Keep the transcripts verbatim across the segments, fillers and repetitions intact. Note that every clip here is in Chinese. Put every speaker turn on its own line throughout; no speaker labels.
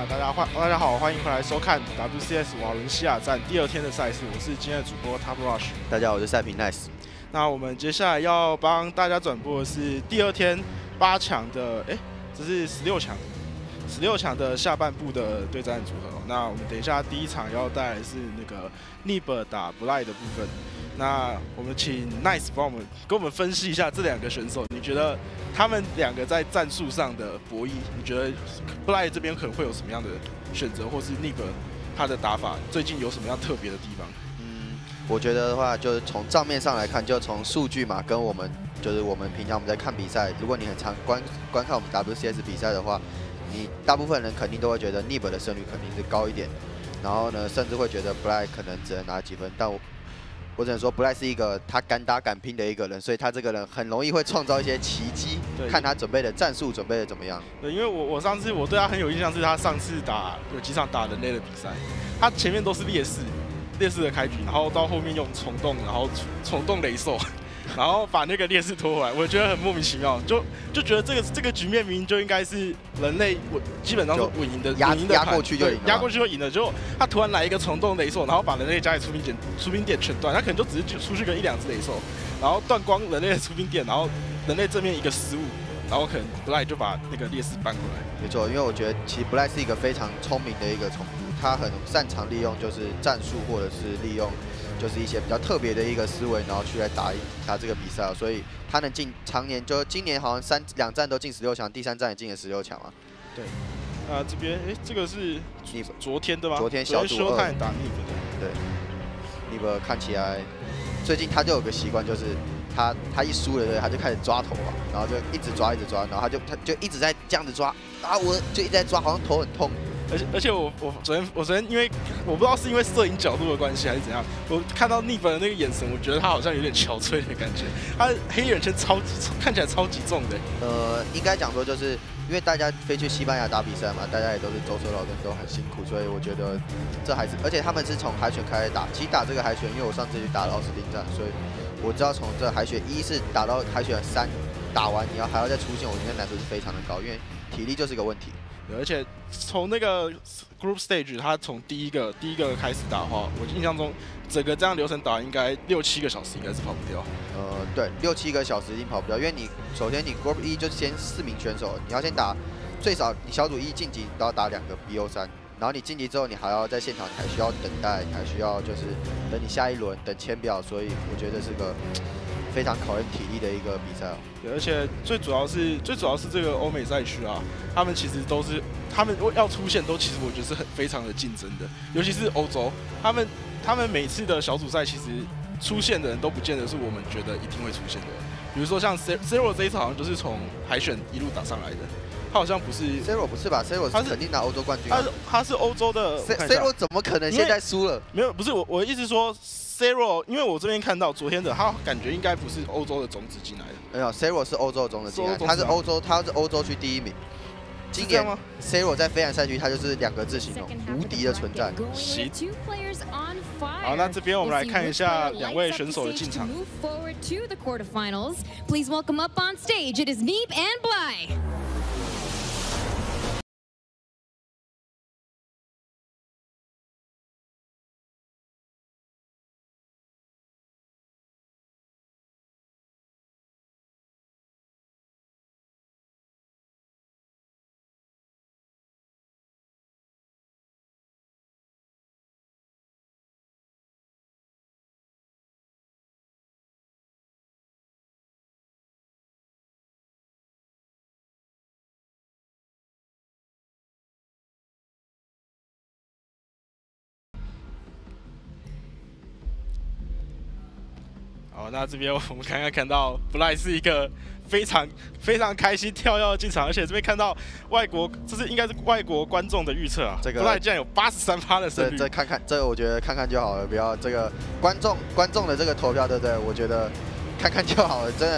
啊，大家欢大家好，欢迎回来收看 W C S 瓦伦西亚站第二天的赛事，我是今天的主播 Top Rush。
大家好，我是赛评 Nice。
那我们接下来要帮大家转播的是第二天八强的，哎，这是十六强，十六强的下半部的对战组合。那我们等一下第一场要带来是那个 Nib 打 Blay 的部分。那我们请 Nice 帮我们跟我们分析一下这两个选手，你觉得他们两个在战术上的博弈，你觉得 Blay 这边可能会有什么样的选择，或是 Nib 他的打法最近有什么样特别的地方？
嗯，我觉得的话，就是从账面上来看，就从数据嘛，跟我们就是我们平常我们在看比赛，如果你很常观观看我们 W C S 比赛的话，你大部分人肯定都会觉得 Nib 的胜率肯定是高一点，然后呢，甚至会觉得 Blay 可能只能拿几分，但我。我只能说 ，Blay 是一个他敢打敢拼的一个人，所以他这个人很容易会创造一些奇迹。看他准备的战术准备的怎么样。
对，因为我我上次我对他很有印象，是他上次打有几场打人类的比赛，他前面都是劣势，劣势的开局，然后到后面用虫洞，然后虫洞雷兽，然后把那个劣势拖回来，我觉得很莫名其妙，就就觉得这个这个局面明明就应该是人类稳，基本上是稳赢的，
压
赢的
压过去就赢了，
压过去就赢了。结果他突然来一个虫洞雷兽，然后把人类家里出兵点出兵点全断，他可能就只是出去个一两只雷兽，然后断光人类的出兵点，然后人类正面一个失误，然后可能 Blay 就把那个劣势扳回来。
没错，因为我觉得其实 Blay 是一个非常聪明的一个宠物，他很擅长利用就是战术或者是利用。就是一些比较特别的一个思维，然后去来打打这个比赛，所以他能进常年就今年好像三两站都进十六强，第三站也进了十六强嘛。
对，啊这边哎这个是昨天的吗？
昨天小组二
他也打 Nib 的。
对 ，Nib 看起来最近他就有个习惯，就是他他一输了对，他就开始抓头嘛，然后就一直抓一直抓，然后他就他就一直在这样子抓，啊我就一直在抓，好像头很痛。
而且而且我我昨天我昨天因为我不知道是因为摄影角度的关系还是怎样，我看到Nib的那个眼神，我觉得他好像有点憔悴的感觉。他黑眼圈超级看起来超级重的。
呃，应该讲说就是因为大家飞去西班牙打比赛嘛，大家也都是舟车劳顿，都很辛苦，所以我觉得这还是而且他们是从海选开始打，其实打这个海选，因为我上次去打了奥斯汀站，所以我知道从这海选一是打到海选三打完，你要还要再出现，我觉得难度是非常的高，因为体力就是一个问题。
而且从那个 group stage， 他从第一个第一个开始打的话，我印象中整个这样流程打应该六七个小时应该是跑不掉。
呃，对，六七个小时一定跑不掉，因为你首先你 group 一就先四名选手，你要先打最少你小组一晋级都要打两个 B O 三，然后你晋级之后你还要在现场，你还需要等待，你还需要就是等你下一轮等签表，所以我觉得是个非常考验体力的一个比赛哦。
对，而且最主要是最主要是这个欧美赛区啊，他们其实都是他们要出现都其实我觉得是很非常的竞争的，尤其是欧洲，他们他们每次的小组赛其实出现的人都不见得是我们觉得一定会出现的。比如说像 Zero 这一次好像就是从海选一路打上来的，他好像不是
Zero 不是吧 ？Zero 是肯定拿欧洲冠军、
啊。他是他是欧洲的
，Zero 怎么可能现在输了？
没有，不是我我的意思说。Zero， 因为我这边看到昨天的，他感觉应该不是欧洲的种子进来的。
没有 ，Zero 是欧洲种子进来，他是欧洲，他是欧洲区第一名。今年 Zero 在飞盘赛区，他就是两个字形容，无敌的存在。
行。好，那这边我们来看一下两位选手的进场。
Please welcome up on stage. It is Nib and Blay.
好，那这边我们刚刚看到 Blay 是一个非常非常开心跳跃进场，而且这边看到外国，这是应该是外国观众的预测啊。这个 Blay 竟然有八十三趴的胜率。
这这看看，这个我觉得看看就好了，不要这个观众观众的这个投票，对不对？我觉得看看就好了，真的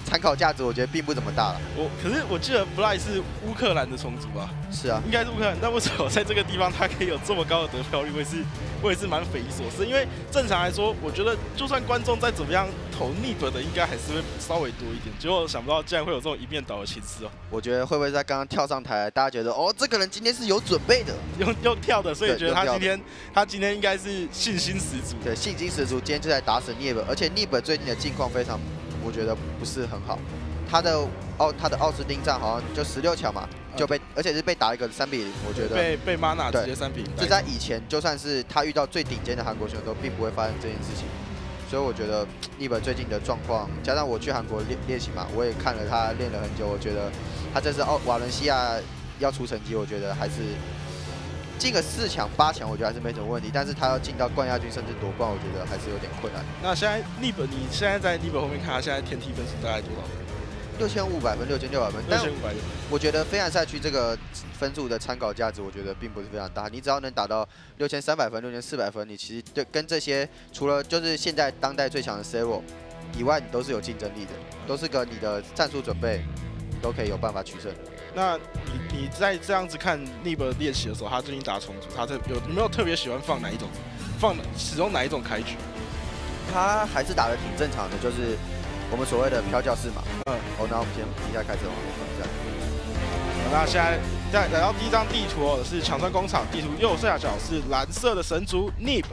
参考价值我觉得并不怎么大了。
我可是我记得 Bly 是乌克兰的虫族吧？
是啊，
应该是乌克兰。那为什么在这个地方他可以有这么高的得票率？我也是我也是蛮匪夷所思。因为正常来说，我觉得就算观众再怎么样投 N I B 的，应该还是会稍微多一点。结果想不到竟然会有这种一面倒的情势哦。
我觉得会不会在刚刚跳上台，大家觉得哦，这个人今天是有准备的，
用用跳的，所以觉得他今天他今天应该是信心十足。
对，信心十足，今天就在打死 N I B， 而且 N I B 最近的境况非常，我觉得不是很好。他的奥他的奥斯汀站好像就十六强嘛，就被而且是被打一个三比零，我觉得
被被 Mana 直接三比零。
这在以前就算是他遇到最顶尖的韩国选手，都并不会发生这件事情。所以我觉得 N I B 最近的状况，加上我去韩国练练习嘛，我也看了他练了很久，我觉得他这次奥瓦伦西亚要出成绩，我觉得还是进个四强八强，我觉得还是没什么问题。但是他要进到冠亚军甚至夺冠，我觉得还是有点困难。
那现在 N I B 你现在在 N I B 后面看他现在天梯分数大概多少分？
六千五百分，六千六百分。
六千五百分。
我觉得非岸赛区这个分数的参考价值，我觉得并不是非常大。你只要能打到六千三百分、六千四百分，你其实对跟这些除了就是现在当代最强的 Zero 以外，你都是有竞争力的，都是个你的战术准备都可以有办法取胜。
那你你在这样子看 N I B 练习的时候，他最近打重组，他特有有没有特别喜欢放哪一种，放使用哪一种开局？
他还是打得挺正常的，就是我们所谓的飘教式嘛。
嗯。
哦，那我们先一下开始往前一下。
那现在在来到第一张地图哦，是抢川工厂地图右下角是蓝色的神族 N I B。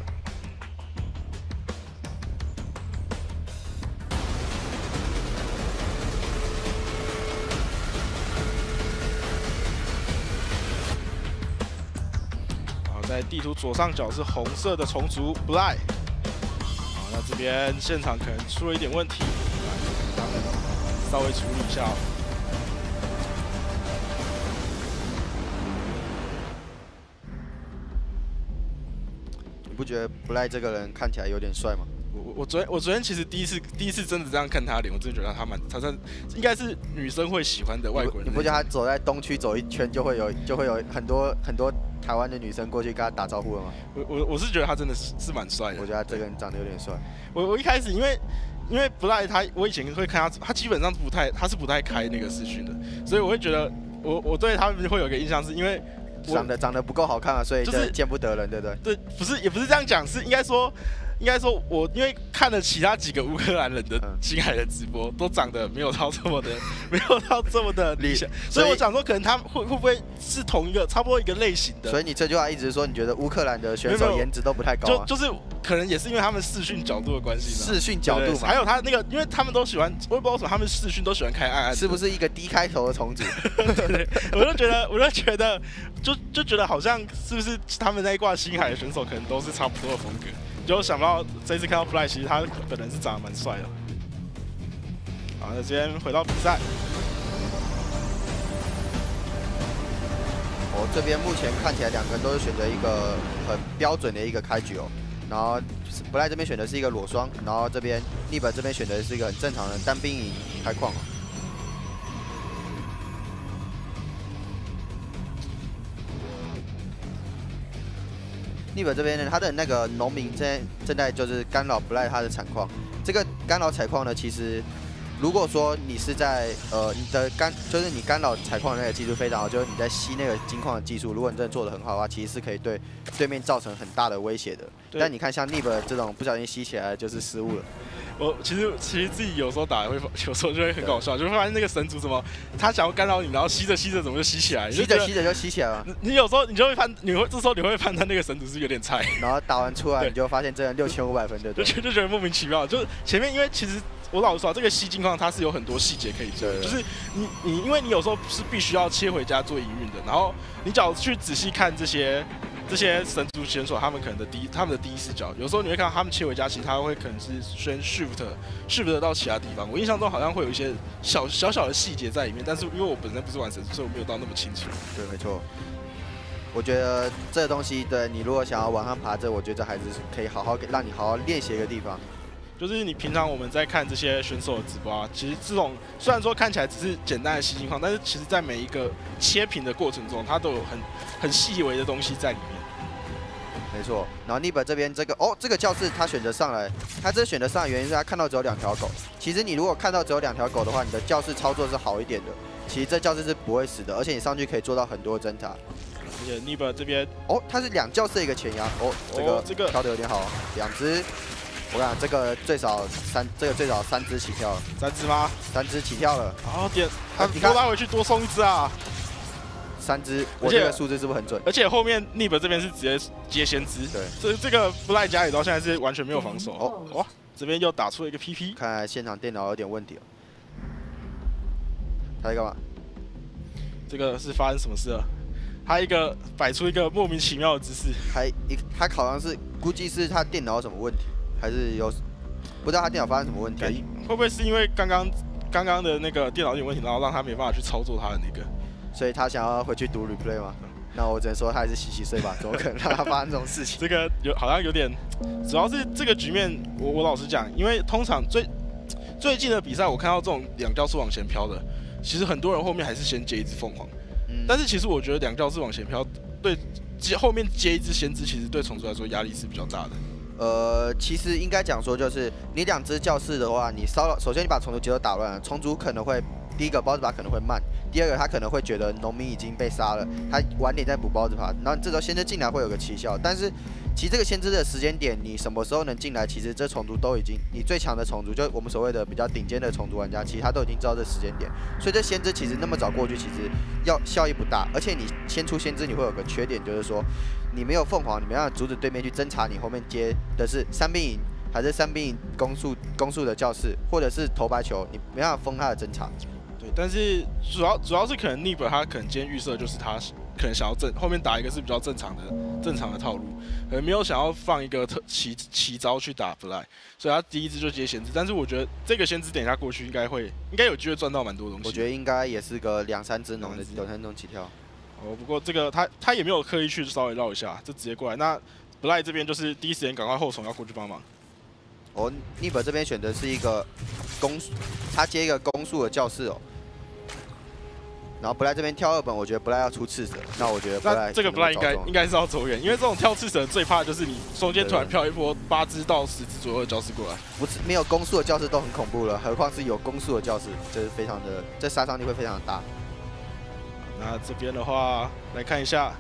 在地图左上角是红色的虫族 Bly， 好，那这边现场可能出了一点问题，稍微处理一下哦。
你不觉得 Bly 这个人看起来有点帅吗？
我我昨天我昨天其实第一次第一次真的这样看他脸，我真的觉得他蛮他算应该是女生会喜欢的外国人。
你不觉得他走在东区走一圈就会有就会有很多很多台湾的女生过去跟他打招呼了吗？
我我我是觉得他真的是是蛮帅的。
我觉得他这个人长得有点帅。
我我一开始因为因为Bly他我以前会看他，他基本上不太他是不太开那个视讯的，所以我会觉得我我对他们会有一个印象是因为
长得长得不够好看啊，所以就是见不得人，对不对？
对，不是也不是这样讲，是应该说。应该说，我因为看了其他几个乌克兰人的星海的直播，都长得没有到这么的，没有到这么的理想，所以我想说，可能他们会会不会是同一个差不多一个类型的？
所以你这句话一直是说，你觉得乌克兰的选手颜值都不太高、啊，
就就是可能也是因为他们视讯角度的关系，
视讯角度嘛，
还有他那个，因为他们都喜欢，我也不知道为什么他们视讯都喜欢开暗暗，
是不是一个 D 开头的重组？
对，我就觉得，我就觉得，就就觉得好像是不是他们那一挂星海的选手可能都是差不多的风格。就想不到这次看到 Bly， 其实他本人是长得蛮帅的。好，那这边回到比赛。
我、哦、这边目前看起来两个人都是选择一个很标准的一个开局哦，然后 Bly 这边选的是一个裸双，然后这边 N I B 这边选的是一个很正常的单兵营开矿、哦。N I B 这边呢，它的那个农民正正在就是干扰 Bly 它的产矿。这个干扰采矿呢，其实如果说你是在呃你的干就是你干扰采矿的那个技术非常好，就是你在吸那个金矿的技术，如果你真的做得很好的话，其实是可以对对面造成很大的威胁的。但你看像 N I B 这种不小心吸起来就是失误了。
我其实其实自己有时候打会，有时候就会很搞笑，就会发现那个神族怎么他想要干扰你，然后吸着吸着怎么就吸起来，
吸着吸着就吸起来了。
你有时候你就会判，你会这时候你会判断那个神族是有点菜，
然后打完出来你就发现真的六千五百分，对不对？
就就觉得莫名其妙。就是前面因为其实我老实说，这个吸金矿它是有很多细节可以做的，就是你你因为你有时候是必须要切回家做营运的，然后你只要去仔细看这些。这些神族选手，他们可能的第一，他们的第一视角，有时候你会看到他们切回家，其实他会可能是先 shift shift 到其他地方。我印象中好像会有一些小小小的细节在里面，但是因为我本身不是玩神族，所以我没有到那么清楚。
对，没错。我觉得这东西，对你如果想要往上爬，这我觉得还是可以好好给让你好好练习一个地方。
就是你平常我们在看这些选手的直播啊，其实这种虽然说看起来只是简单的吸金矿，但是其实在每一个切屏的过程中，它都有很很细微的东西在里面。
没错。然后 Nib 这边这个哦，这个教室他选择上来，他这选择上的原因是他看到只有两条狗。其实你如果看到只有两条狗的话，你的教室操作是好一点的。其实这教室是不会死的，而且你上去可以做到很多侦查。
而且 Nib 这边
哦，他是两教室一个前压哦，这个、
哦、这个
挑的有点好，两只。我讲这个最少三，这个最少三只起跳了。
三只吗？
三只起跳了。
然后点，他
你看
多拉回去多送一只啊。
三只，我这个数字是不是很准？
而且后面 Nib 这边是直接接先知。
对，
这这个 Fly 家里到现在是完全没有防守。哦，哇，这边又打出了一个 P P。
看来现场电脑有点问题了。他在干嘛？
这个是发生什么事了？他一个摆出一个莫名其妙的姿势。
还一他好像是估计是他电脑有什么问题，还是有不知道他电脑发生什么问题？
会不会是因为刚刚刚刚的那个电脑有问题，然后让他没办法去操作他的那个？
所以他想要回去读 replay 吗？那我只能说他还是洗洗睡吧，怎么可能让他发生这种事情？
这个有好像有点，主要是这个局面，我我老实讲，因为通常最最近的比赛，我看到这种两教室往前飘的，其实很多人后面还是先接一只凤凰，嗯、但是其实我觉得两教室往前飘，对接后面接一只先知，其实对虫族来说压力是比较大的。
呃，其实应该讲说，就是你两只教室的话，你骚扰，首先你把虫族节奏打乱了，虫族可能会。第一个包子爬可能会慢，第二个他可能会觉得农民已经被杀了，他晚点再补包子爬，然后你这时候先知进来会有个奇效，但是其实这个先知的时间点，你什么时候能进来，其实这虫族都已经，你最强的虫族，就我们所谓的比较顶尖的虫族玩家，其实他都已经知道这时间点，所以这先知其实那么早过去，其实要效益不大，而且你先出先知，你会有个缺点，就是说你没有凤凰，你没办法阻止对面去侦查你后面接的是三兵营。还是三兵营攻速攻速的教室，或者是投白球，你没办法封他的侦查。
对，但是主要主要是可能 Nib 他可能今天预设就是他可能想要正后面打一个是比较正常的正常的套路，可能没有想要放一个特奇奇招去打 Fly， 所以他第一支就接先知。但是我觉得这个先知等一下过去应该会应该有机会赚到蛮多东西。
我觉得应该也是个两三只农的两三种起跳。
哦，不过这个他他也没有刻意去稍微绕一下，就直接过来。那 Fly 这边就是第一时间赶快后虫要过去帮忙。
哦 ，Nib 这边选的是一个攻，他接一个攻速的教室哦。然后 Fly 这边跳二本，我觉得 Fly 要出赤蛇，那我觉得 Fly
这个 Fly 应该应该是要走远，因为这种跳赤蛇最怕的就是你中间突然飘一波八只到十只左右的教室过来，
不是没有攻速的教室都很恐怖了，何况是有攻速的教室，这是非常的，这杀伤力会非常的大。
那这边的话来看一下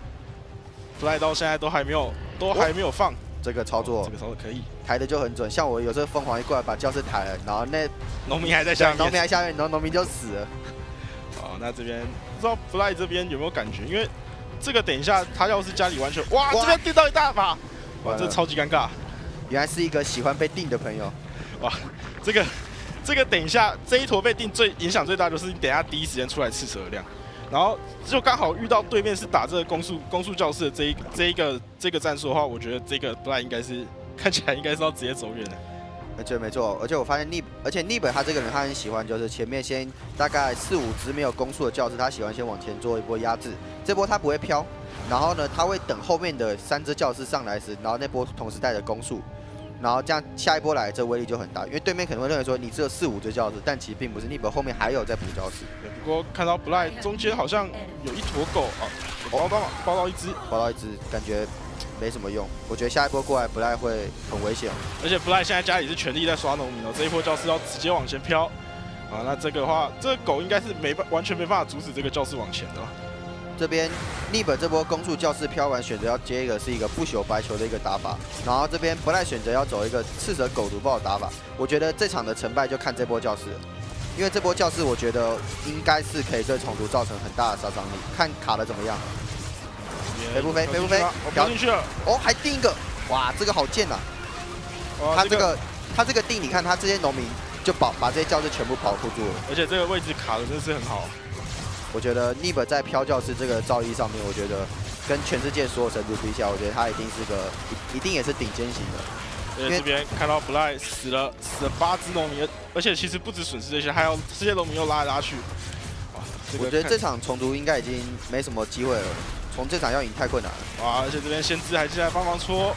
，Fly 到现在都还没有都还没有放。哦
这个操作，
这个操作可以，
抬的就很准。像我有时候凤凰一过来把教室抬了，然后那
农民还在下面，
农民还下面，然后农民就死了。
好，那这边不知道 Fly 这边有没有感觉？因为这个等一下他要是家里完全，哇，这边定到一大把，哇，这超级尴尬。
原来是一个喜欢被定的朋友，
哇，这个这个等一下这一坨被定最影响最大就是你等一下第一时间出来赤蛇量。然后就刚好遇到对面是打这个攻速攻速教室的这一这一个这个战术的话，我觉得这个 Fly 应该是看起来应该是要直接走远的。
而且没错，而且我发现 Nib， 而且 Nib 他这个人他很喜欢就是前面先大概四五只没有攻速的教室，他喜欢先往前做一波压制，这波他不会飘，然后呢他会等后面的三只教室上来时，然后那波同时带着攻速。然后这样下一波来，这威力就很大，因为对面可能会认为说你只有四五只教室，但其实并不是 ，Nib 后面还有在补教室。
不过看到 Fly 中间好像有一坨狗啊，包到包到一只，
包到一只，感觉没什么用。我觉得下一波过来 Fly 会很危险，
而且 Fly 现在家里是全力在刷农民哦，这一波教室要直接往前飘啊，那这个的话，这个狗应该是没办完全没办法阻止这个教室往前的。
这边 Nib 这波攻速教室飘完，选择要接一个是一个不朽白球的一个打法，然后这边不赖选择要走一个赤蛇狗毒爆的打法。我觉得这场的成败就看这波教室了，因为这波教室我觉得应该是可以对虫族造成很大的杀伤力，看卡的怎么样。飞不飞？飞不飞？
飘进去了。
哦，还定一个，哇，这个好贱呐、啊！他这个他这个定，你看他这些农民就保把这些教室全部保护住了，而
且这个位置卡的真是很好。
我觉得 Nib 在飘教室这个造诣上面，我觉得跟全世界所有神族比起来，我觉得他一定是个一定也是顶尖型的。
因为这边看到 Fly 死了死了八只农民，而且其实不止损失这些，还有这些农民又拉来拉去。
哇，这个、我觉得这场虫族应该已经没什么机会了，从这场要赢太困难了。
哇，而且这边先知还进来帮忙戳。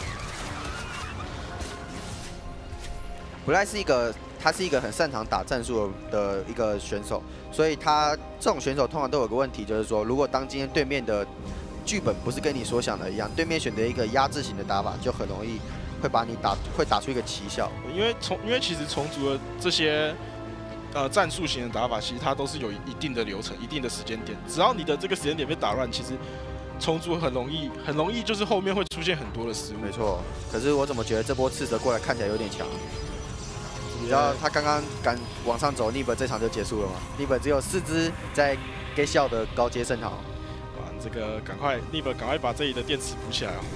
Fly是一个。他是一个很擅长打战术的一个选手，所以他这种选手通常都有个问题，就是说，如果当今天对面的剧本不是跟你所想的一样，对面选择一个压制型的打法，就很容易会把你打会打出一个奇效。
因为重因为其实重组的这些呃战术型的打法，其实它都是有一定的流程、一定的时间点，只要你的这个时间点被打乱，其实重组很容易很容易就是后面会出现很多的失误。
没错，可是我怎么觉得这波斥责过来看起来有点强？你知道他刚刚敢往上走 ，Nib 这场就结束了吗 ？Nib 只有四只在 Get 笑的高阶圣桃。
哇，这个赶快 Nib 赶快把这里的电池补起来哦。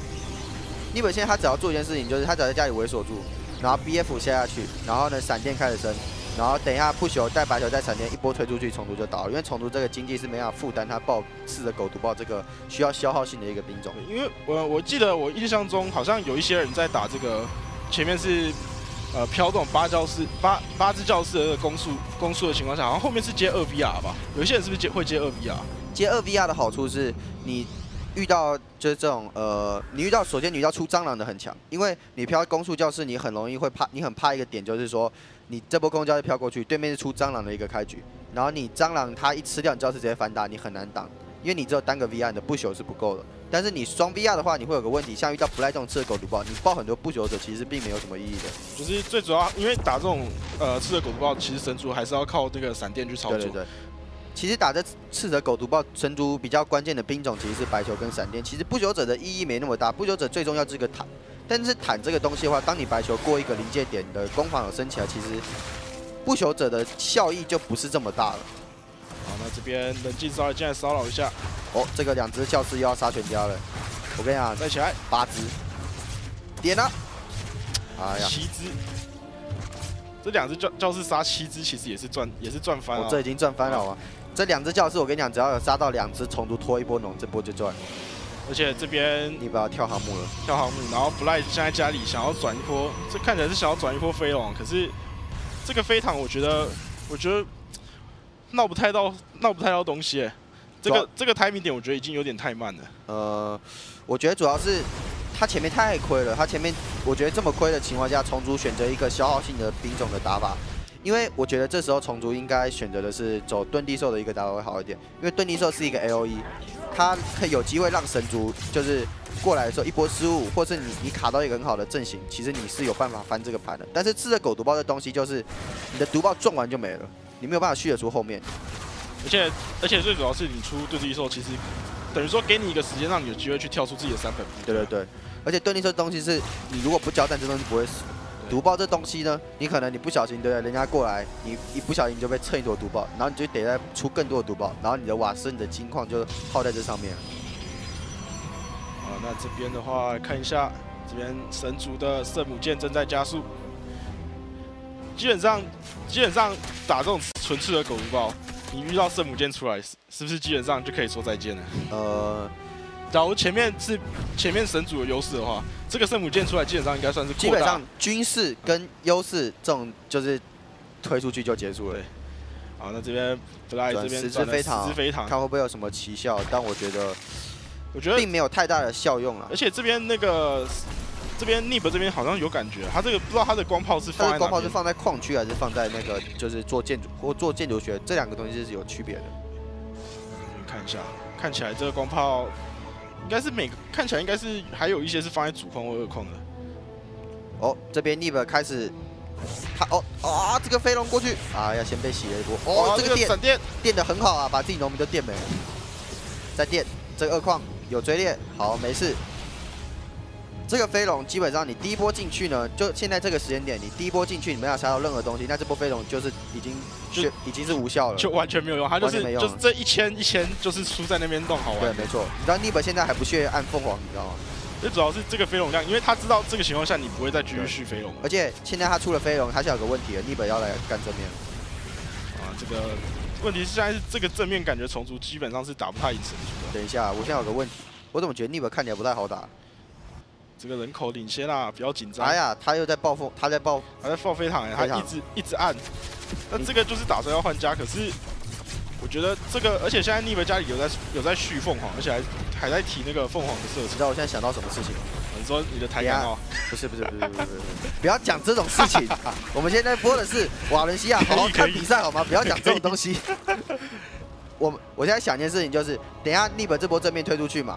Nib 现在他只要做一件事情，就是他只要在家里围锁住，然后 B F 下下去，然后呢闪电开始升，然后等一下不朽带白球带闪电一波推出去，重组就倒了。因为重组这个经济是没办法负担他爆刺的狗毒爆这个需要消耗性的一个兵种。
因为我我记得我印象中好像有一些人在打这个前面是。呃，飘这种八教室八八只教室的攻速攻速的情况下，好像后面是接二 V R 吧？有一些人是不是接会接二 V R？
接二 V R 的好处是你遇到就是这种呃，你遇到首先你遇到出蟑螂的很强，因为你飘攻速教室，你很容易会怕，你很怕一个点就是说，你这波攻教室飘过去，对面是出蟑螂的一个开局，然后你蟑螂它一吃掉你教室直接反打，你很难挡，因为你只有单个 V R 你的不朽是不够的。但是你双 V R 的话，你会有个问题，像遇到不赖这种刺的狗毒爆，你爆很多不朽者其实并没有什么意义的。
就是最主要，因为打这种呃刺的狗毒爆，其实神族还是要靠这个闪电去操作。
对对对。其实打这刺的狗毒爆，神族比较关键的兵种其实是白球跟闪电。其实不朽者的意义没那么大，不朽者最重要是个坦。但是坦这个东西的话，当你白球过一个临界点的攻防有升起来，其实不朽者的效益就不是这么大了。
好，那这边冷静稍微进来骚扰一下。
哦，这个两只教室又要杀全家了。我跟你讲，
再起来，
八只，点了。哎呀，
七只，这两只教教室杀七只，其实也是赚，也是赚翻了、
哦。这已经赚翻了啊！这两只教室，我跟你讲，只要有杀到两只重读拖一波龙，这波就赚。
而且这边
你不要跳航母了，
跳航母，然后 Fly 现在家里想要转一波，这看起来是想要转一波飞龙，可是这个飞堂，我觉得，我觉得闹不太到，闹不太到东西。这个这个 timing 点，我觉得已经有点太慢了。
呃，我觉得主要是他前面太亏了，他前面我觉得这么亏的情况下，重组选择一个消耗性的兵种的打法，因为我觉得这时候重组应该选择的是走遁地兽的一个打法会好一点，因为遁地兽是一个 L O E， 它可以有机会让神族就是过来的时候一波失误，或是你你卡到一个很好的阵型，其实你是有办法翻这个盘的。但是吃了狗毒爆这东西，就是你的毒爆撞完就没了，你没有办法续得出后面。
而且而且最主要是你出遁地兽，其实等于说给你一个时间，让你有机会去跳出自己的三本步。
对对对，而且遁地兽东西是你如果不交战，这东西不会死。毒爆这东西呢，你可能你不小心对不对？人家过来，你一不小心就被蹭一坨毒爆，然后你就得再出更多的毒爆，然后你的瓦斯、你的金矿就耗在这上面。
啊，那这边的话看一下，这边神族的圣母剑正在加速。基本上基本上打这种纯赤的狗毒爆，你遇到圣母剑出来，是不是基本上就可以说再见了？呃。假如前面是前面神主的优势的话，这个圣母剑出来基本上应该算是
基本上军事跟优势这种就是推出去就结束了。
好，那这边 Fly 这边
十只飞堂，
十只飞堂，
看会不会有什么奇效？但我觉得，
我觉得
并没有太大的效用了。
而且这边那个这边 Nib 这边好像有感觉，他这个不知道他的光炮是放在哪边，
光炮是放在矿区还是放在那个就是做建筑或做建筑学这两个东西是有区别的。
看一下，看起来这个光炮。应该是每个看起来应该是还有一些是放在主矿或二矿的。
哦，这边 Nib 开始，他哦啊，这个飞龙过去啊，要先被洗了一波。哦，这个电
闪电
电的很好啊，把自己农民都电没了。再电，这个二矿有追猎，好没事。这个飞龙基本上你第一波进去呢，就现在这个时间点，你第一波进去你没有杀到任何东西，那这波飞龙就是已经就已经是无效了，
就完全没有用，它就是就是这一千一千就是输在那边弄好玩。
对，没错。你知道 Nib 现在还不屑按凤凰，你知道吗？
最主要是这个飞龙量，因为他知道这个情况下你不会再继续续飞龙，
而且现在他出了飞龙，他现在有个问题了 ，Nib 要来干正面了。
啊，这个问题是现在是这个正面感觉重组基本上是打不太赢神族的。
等一下，我现在有个问题，我怎么觉得 Nib 看起来不太好打？
这个人口领先啦，不要紧张。
哎呀，他又在爆风，他在爆，
他在爆飞堂哎，他一直一直按。那这个就是打算要换家，可是我觉得这个，而且现在 Nib 家里有在有在续凤凰，而且还还在提那个凤凰的设置。
你知道我现在想到什么事情吗？
你说你的台杆哦？
不是不是不是不是不是，不要讲这种事情。我们现在播的是瓦伦西亚，好好看比赛好吗？不要讲这种东西。我我现在想一件事情，就是等一下 Nib 这波正面推出去嘛。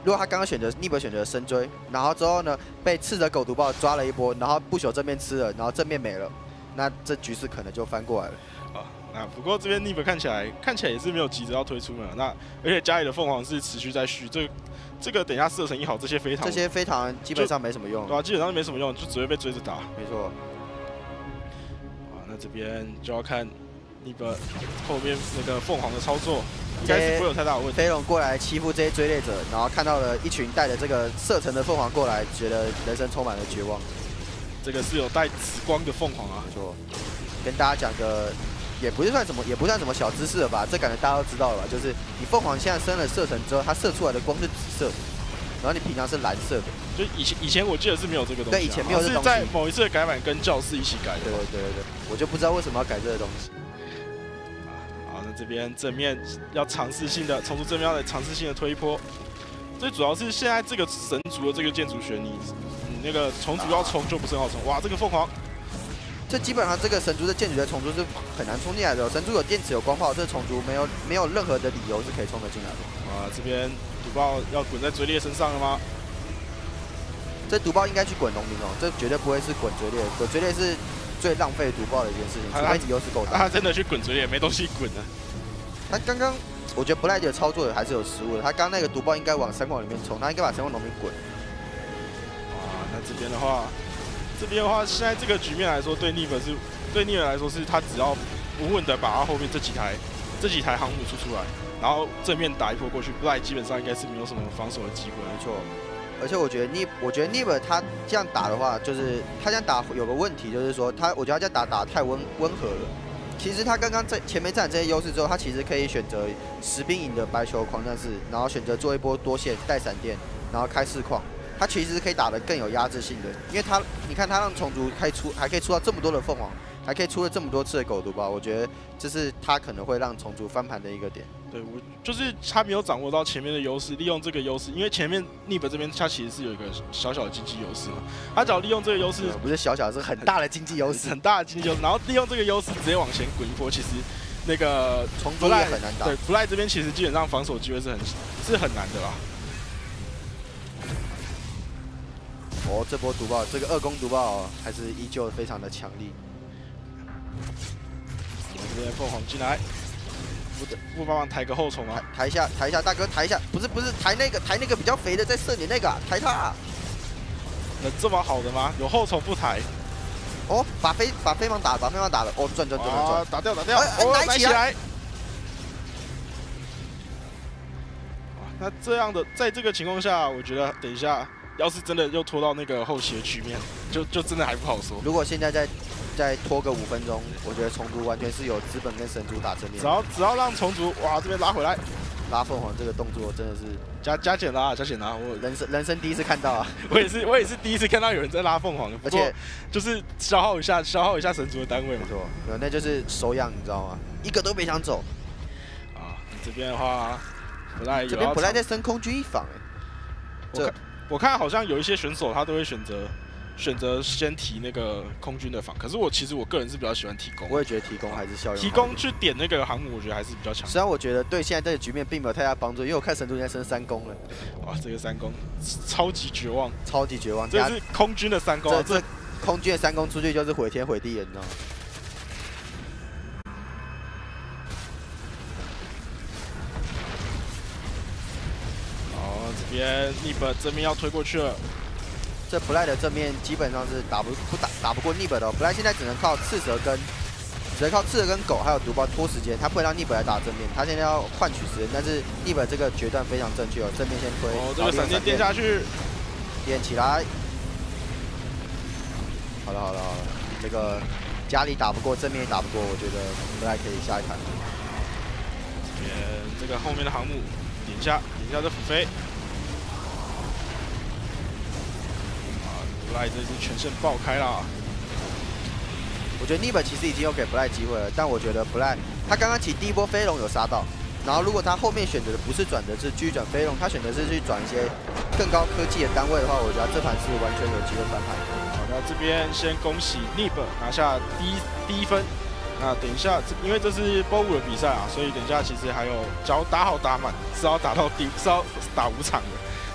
如果他刚刚选择 Nib 选择深追，然后之后呢被赤着狗毒爆抓了一波，然后不朽正面吃了，然后正面没了，那这局势可能就翻过来了。
啊，那不过这边 Nib 看起来看起来也是没有急着要推出门，那而且家里的凤凰是持续在续，这这个等一下射程一好，这些飞塔
这些飞塔基本上没什么用，
对啊，基本上没什么用，就只会被追着打。
没错。
啊，那这边就要看 Nib 后面那个凤凰的操作。 应该是不会有太大的问题。
飞龙过来欺负这些追猎者，然后看到了一群带着这个射程的凤凰过来，觉得人生充满了绝望。
这个是有带紫光的凤凰啊，
没错。跟大家讲个，也不是算什么，也不算什么小知识了吧？这感觉大家都知道了吧？就是你凤凰现在升了射程之后，它射出来的光是紫色的，然后你平常是蓝色的。
就以前以前我记得是没有这个东西、啊，
对，以前没有这东西。
是在某一次的改版跟教室一起改的。
对对对对对，我就不知道为什么要改这个东西。
好，那这边正面要尝试性的冲出正面要来尝试性的推一波，最主要是现在这个神族的这个建筑学，你你那个虫族要冲就不是很好冲。哇，这个凤凰，
这基本上这个神族的建筑的虫族是很难冲进来的。神族有电池有光炮，这虫族没有没有任何的理由是可以冲得进来的。
哇，这边毒爆要滚在追猎身上了吗？
这毒爆应该去滚农民哦，这绝对不会是滚追猎，滚追猎是。 最浪费毒爆的一件事情，除非你优势够大。
他真的去滚追猎，没东西滚的。
他刚刚，我觉得 Blight 的操作还是有失误的。他刚那个毒爆应该往三光里面冲，他应该把三光农民滚。
哇，那这边的话，这边的话，现在这个局面来说，对 Nib 是，对 Nib 来说是，他只要稳稳的把他后面这几台这几台航母出出来，然后正面打一波过去 ，Blight 基本上应该是没有什么防守的机会。
没错。 而且我觉得 Nib， 我觉得 Nib 他这样打的话，就是他这样打有个问题，就是说他，我觉得他这样打打得太温温和了。其实他刚刚在前面占这些优势之后，他其实可以选择十兵营的白球狂战士，然后选择做一波多线带闪电，然后开四矿。他其实可以打得更有压制性的，因为他你看他让虫族开出还可以出到这么多的凤凰，还可以出了这么多次的狗毒包，我觉得这是他可能会让虫族翻盘的一个点。
对，我就是他没有掌握到前面的优势，利用这个优势，因为前面 Nib 这边他其实是有一个小小的经济优势嘛，他只要利用这个优势，
不是小小，是很大的经济优势，
很大的经济优势，然后利用这个优势直接往前滚一波，其实那个
虫族也很难打。
对 ，Blight 这边其实基本上防守机会是很是很难的啦。
哦，这波毒爆，这个二攻毒爆还是依旧非常的强力。
这边凤凰进来。 不不帮忙抬个后冲啊！
抬一下，抬一下，大哥抬一下，不是不是抬那个，抬那个比较肥的，再射你那个、啊，抬他、啊。
能这么好的吗？有后冲不抬？
哦，把飞把飞芒打，把飞芒打了，哦，转转转转转，
打掉打掉，
哎哎，
拿起来。那这样的，在这个情况下，我觉得等一下，要是真的又拖到那个后期的局面，就就真的还不好说。
如果现在再再拖个五分钟，我觉得虫族完全是有资本跟神族打正面。
只要只要让虫族哇这边拉回来，
拉凤凰这个动作真的是
加加减拉加减拉，我
人生人生第一次看到啊！
我也是我也是第一次看到有人在拉凤凰的，
而且
就是消耗一下消耗一下神族的单位嘛。
没错，那就是手痒，你知道吗？一个都别想走。
啊，这边的话，不赖
这边不赖在升空军一防哎。
这我看好像有一些选手他都会选择。 选择先提那个空军的防，可是我其实我个人是比较喜欢提供，
我也觉得提供还是效用。
提供去点那个航母，我觉得还是比较强。
虽然我觉得对现在这个局面并没有太大帮助，因为我看神族现在升三攻了。
哇，这个三攻超级绝望，
超级绝望。
这是空军的三攻、啊，
这这空军的三攻出去就是毁天毁地了，你知道吗？
哦，这边 Nib 这边要推过去了。
这 Blight 的正面基本上是打不不打打不过 Nib 的、哦、，Blight 现在只能靠赤蛇跟只能靠赤蛇跟狗还有毒包拖时间，他不会让 Nib 来打正面，他现在要换取时间，但是 Nib 这个决断非常正确哦，正面先推，
哦，这个闪电垫下去，
垫起来，好了好了好了，这个家里打不过，正面也打不过，我觉得 Blight 可以下一盘。
这边这个后面的航母点一下点一下这辅飞。 Blight 这是全胜爆开啦！
我觉得 Nib 其实已经有给 Blight 机会了，但我觉得 Blight 他刚刚起第一波飞龙有杀到，然后如果他后面选择的不是转的是继续转飞龙，他选择是去转一些更高科技的单位的话，我觉得这盘是完全有机会翻盘。
好，那这边先恭喜 Nib 拿下第一第一分。那等一下，因为这是波五的比赛啊，所以等一下其实还有，只要打好打满是要打到第是要打五场的。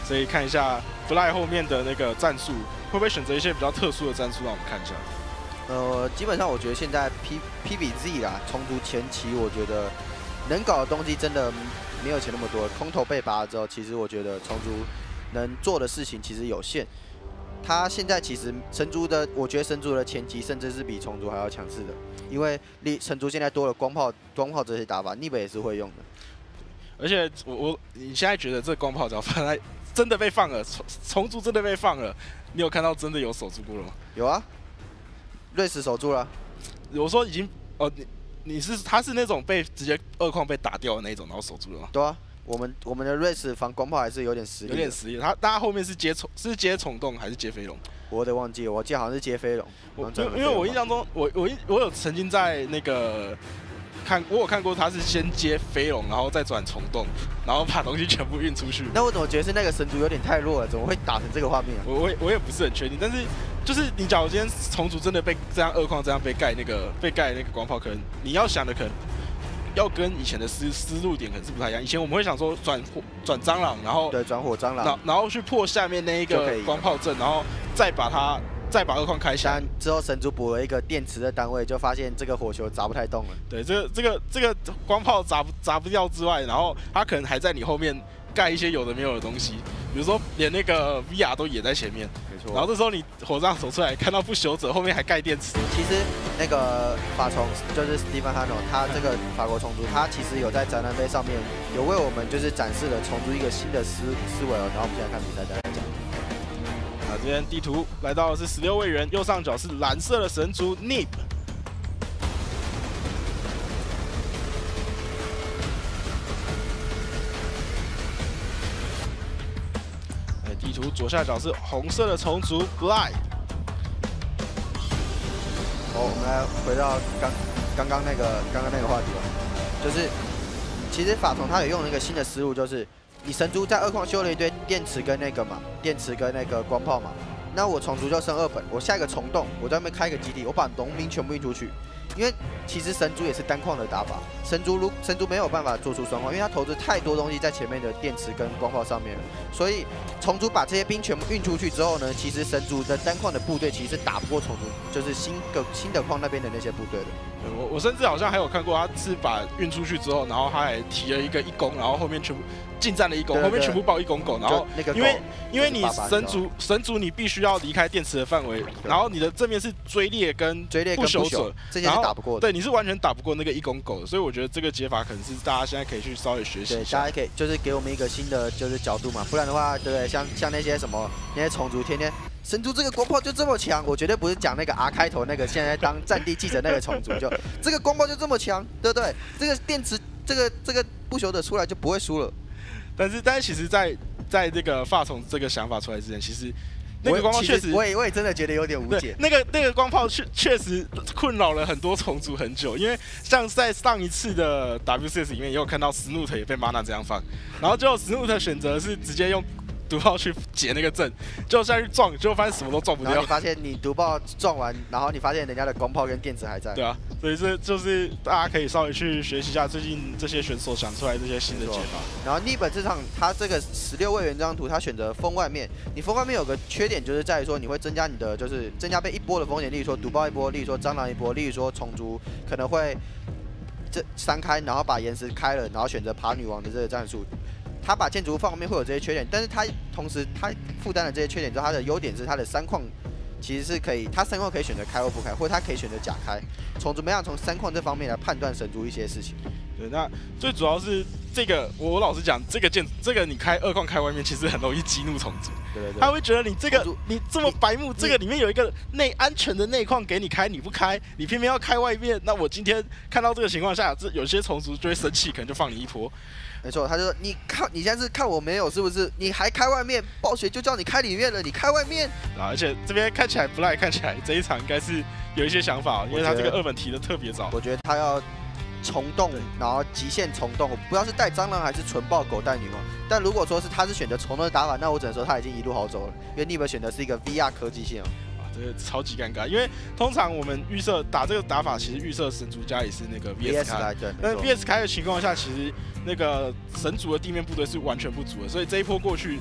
所以看一下 Fly 后面的那个战术，会不会选择一些比较特殊的战术，让我们看一下。
呃，基本上我觉得现在 P P 比 Z 啦，重组前期我觉得能搞的东西真的没有前那么多。空投被拔了之后，其实我觉得重组能做的事情其实有限。他现在其实神族的，我觉得神族的前期甚至是比重组还要强势的，因为神族现在多了光炮、光炮这些打法 ，Nib 也是会用的。
而且我我你现在觉得这光炮只要放在真的被放了，重重组真的被放了，你有看到真的有守住过了吗？
有啊。瑞士守住了，
我说已经哦，你你是他是那种被直接二矿被打掉的那种，然后守住了吗？
对啊，我们我们的瑞士防光炮还是有点实力，
有点实力。他大家后面是接虫是接虫洞还是接飞龙？
我得忘记了，我记得好像是接飞龙。
我因为因为我印象中，我我我有曾经在那个看我有看过他是先接飞龙，然后再转虫洞，然后把东西全部运出去。
那我怎么觉得是那个神族有点太弱了？怎么会打成这个画面啊？
我我也我也不是很确定，但是。就是你，假如今天重组真的被这样二矿这样被盖那个被盖那个光炮，可能你要想的可能要跟以前的思思路点可能是不太一样。以前我们会想说转转蟑螂，然后
对转火蟑螂，
然然后去破下面那一个光炮阵，然后再把它再把二矿开下。
之后神族补了一个电池的单位，就发现这个火球砸不太动了。
对，这个这个这个光炮砸不砸不掉之外，然后它可能还在你后面盖一些有的没有的东西，比如说连那个 V R 都也在前面。然后这时候你火杖走出来，看到不朽者后面还盖电池。
其实那个法虫就是 Stephen Hano， 他这个法国虫族，他其实有在展览杯上面有为我们就是展示了虫族一个新的思思维哦。然后我们现在看比赛再来讲。
那这边地图来到的是十六位元，右上角是蓝色的神族 Nib。地图左下角是红色的虫族 Bly。
哦，我们来回到刚刚刚那个刚刚那个话题吧，就是其实法虫它有用那个新的思路，就是你神族在二矿修了一堆电池跟那个嘛，电池跟那个光炮嘛，那我虫族就剩二本，我下一个虫洞，我在那边开一个基地，我把农民全部运出去。因为其实神族也是单矿的打法，神族如神族没有办法做出双矿，因为他投资太多东西在前面的电池跟光炮上面了，所以虫族把这些兵全部运出去之后呢，其实神族的单矿的部队其实是打不过虫族，就是新的新的矿那边的那些部队的。
我我甚至好像还有看过，他是把运出去之后，然后他还提了一个一攻，然后后面全部近战了一攻，后面全部爆一攻狗，然后因为因为你神族神族你必须要离开电池的范围，然后你的正面是追猎跟
追猎跟
不朽者，
这些是打不过的。
对，你是完全打不过那个一攻狗的，所以我觉得这个解法可能是大家现在可以去稍微学习一下。
对，大家可以就是给我们一个新的就是角度嘛，不然的话，对不对？像像那些什么那些虫族天天。神族这个光炮就这么强，我绝对不是讲那个 R 开头那个现在当战地记者那个虫族，就这个光炮就这么强，对不对？这个电池，这个这个不朽者出来就不会输了。
但是，但是其实在，在在这个发虫这个想法出来之前，其实那个光炮确实，
我也我也真的觉得有点无解。
那个那个光炮确确实困扰了很多虫族很久，因为像在上一次的 W C S 里面也有看到 Snoot 也被 Mana 这样放，然后最后 Snoot 选择是直接用毒炮去解那个阵，结果下去撞，结果发现什么都撞不掉。
然后你发现你毒炮撞完，然后你发现人家的光炮跟电池还在。
对啊，所以这就是大家可以稍微去学习一下最近这些选手想出来这些新的解法。
然后逆本这场他这个十六位元这张图，他选择封外面。你封外面有个缺点就是在于说你会增加你的就是增加被一波的风险，例如说毒爆一波，例如说蟑螂一波，例如说虫族可能会这三开，然后把岩石开了，然后选择爬女王的这个战术。他把建筑物放后面会有这些缺点，但是他同时他负担了这些缺点之后，他的优点是他的三矿其实是可以，他三矿可以选择开或不开，或者他可以选择假开。从怎么样从三矿这方面来判断神族一些事情。
对，那最主要是这个，我老实讲，这个建这个你开二矿开外面，其实很容易激怒虫族。
对对对，
他会觉得你这个你这么白目，这个里面有一个内安全的内矿给你开，你不开，你偏偏要开外面，那我今天看到这个情况下，这有些虫族就会生气，可能就放你一波。
没错，他就说你看，你现在是看我没有是不是？你还开外面，暴雪就叫你开里面了，你开外面。
啊，而且这边看起来Bly看起来这一场应该是有一些想法，因为他这个二本提的特别早。
我觉得他要虫洞，然后极限虫洞，我不知道是带蟑螂还是纯爆狗带女王。但如果说是他是选择虫洞的打法，那我只能说他已经一路好走了，因为Nib选的是一个 V R 科技线哦。
这个超级尴尬，因为通常我们预设打这个打法，其实预设神族家里是那个 V S 开，但是 V S 开的情况下，其实那个神族的地面部队是完全不足的，所以这一波过去，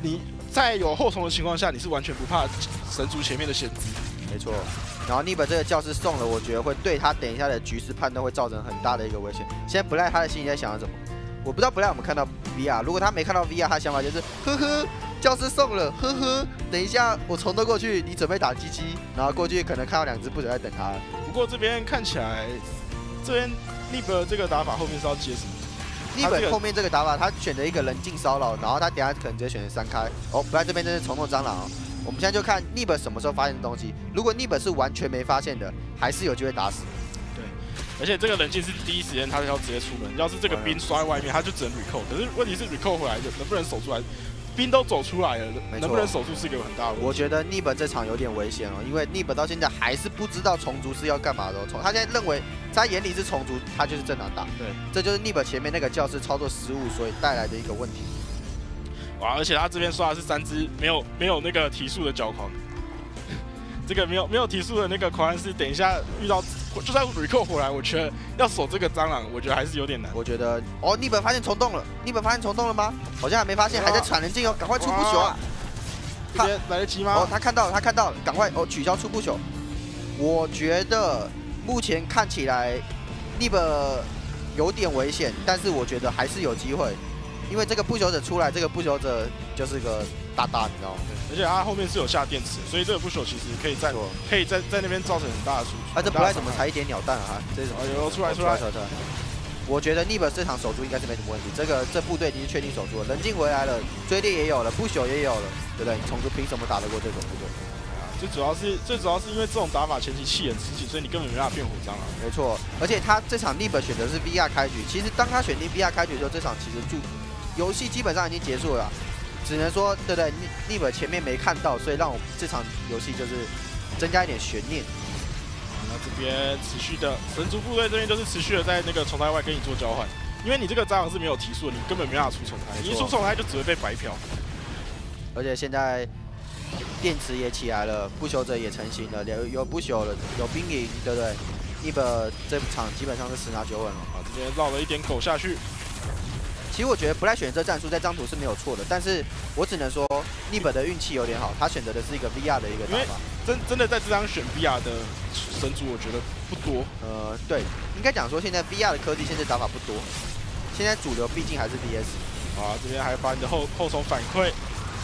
你在有后虫的情况下，你是完全不怕神族前面的先知。
没错。然后 Nib 这个教室送了，我觉得会对他等一下的局势判断会造成很大的一个危险。现在不赖他的心里在想什么？我不知道不赖我们看到 V R， 如果他没看到 V R， 他的想法就是呵呵，教室送了，呵呵，等一下我冲都过去，你准备打鸡鸡，然后过去可能看到两只不久在等他。
不过这边看起来，这边 Nib 这个打法后面是要接什么？
Nib 后面这个打法，他选择一个人境骚扰，然后他等下可能直接选择三开。哦，不赖这边真是虫洞蟑螂哦。我们现在就看 Nib 什么时候发现的东西。如果 Nib 是完全没发现的，还是有机会打死。
而且这个冷静是第一时间他要直接出门，要是这个兵刷在外面，他就只能 recall。可是问题是 recall 回来能不能守出来？兵都走出来了，能不能守住是一个很大的问题。
我觉得 Nib 这场有点危险哦，因为 Nib 到现在还是不知道虫族是要干嘛的、哦。从他现在认为在眼里是虫族，他就是正常打。
对，
这就是 Nib 前面那个教室操作失误所以带来的一个问题。
哇！而且他这边刷的是三只没有没有那个提速的脚狂。这个没有没有提速的那个狂人是等一下遇到，就算 recall 回来，我觉得要守这个蟑螂，我觉得还是有点难。
我觉得哦 ，Nib 发现虫洞了 ，Nib 发现虫洞了吗？好像还没发现，还在传人镜哦，赶快出不朽啊！
这边来得及吗？
哦，他看到了，他看到了，赶快哦，取消出不朽。我觉得目前看起来 Nib 有点危险，但是我觉得还是有机会，因为这个不朽者出来，这个不朽者就是个大大，你知道吗？
而且它后面是有下电池，所以这个不朽其实可以在可以在在那边造成很大的输出。
啊，这不赖怎么才一点鸟蛋啊？这是什么？
有出来出来
出来出来！我觉得 Nib 这场守住应该是没什么问题，这个这部队已经是确定守住了，冷静回来了，追猎也有了，不朽也有了，对不对？你虫族凭什么打得过这种部队？
最主要是最主要是因为这种打法前期气很吃紧，所以你根本没办法变火蟑螂。
没错，而且他这场 Nib 选的是 V R 开局，其实当他选定 V R 开局的时候，这场其实就游戏基本上已经结束了。 只能说，对不对 ？Nib 前面没看到，所以让我们这场游戏就是增加一点悬念。
那这边持续的神族部队这边就是持续的在那个虫胎外跟你做交换，因为你这个蟑螂是没有提速的，你根本没办法出虫胎，你一出虫胎就只会被白嫖。
而且现在电池也起来了，不朽者也成型了，有有不朽了，有兵营，对不对 ？Nib 这场基本上是十拿九稳了。
啊，这边绕了一点狗下去。
其实我觉得不赖选这战术在这张图是没有错的，但是我只能说 Nib 的运气有点好，他选择的是一个 V R 的一个打法。
真真的在这张选 V R 的神族，我觉得不多。
呃，对，应该讲说现在 V R 的科技现在打法不多，现在主流毕竟还是 V S。
啊，这边还把你的后后虫反馈，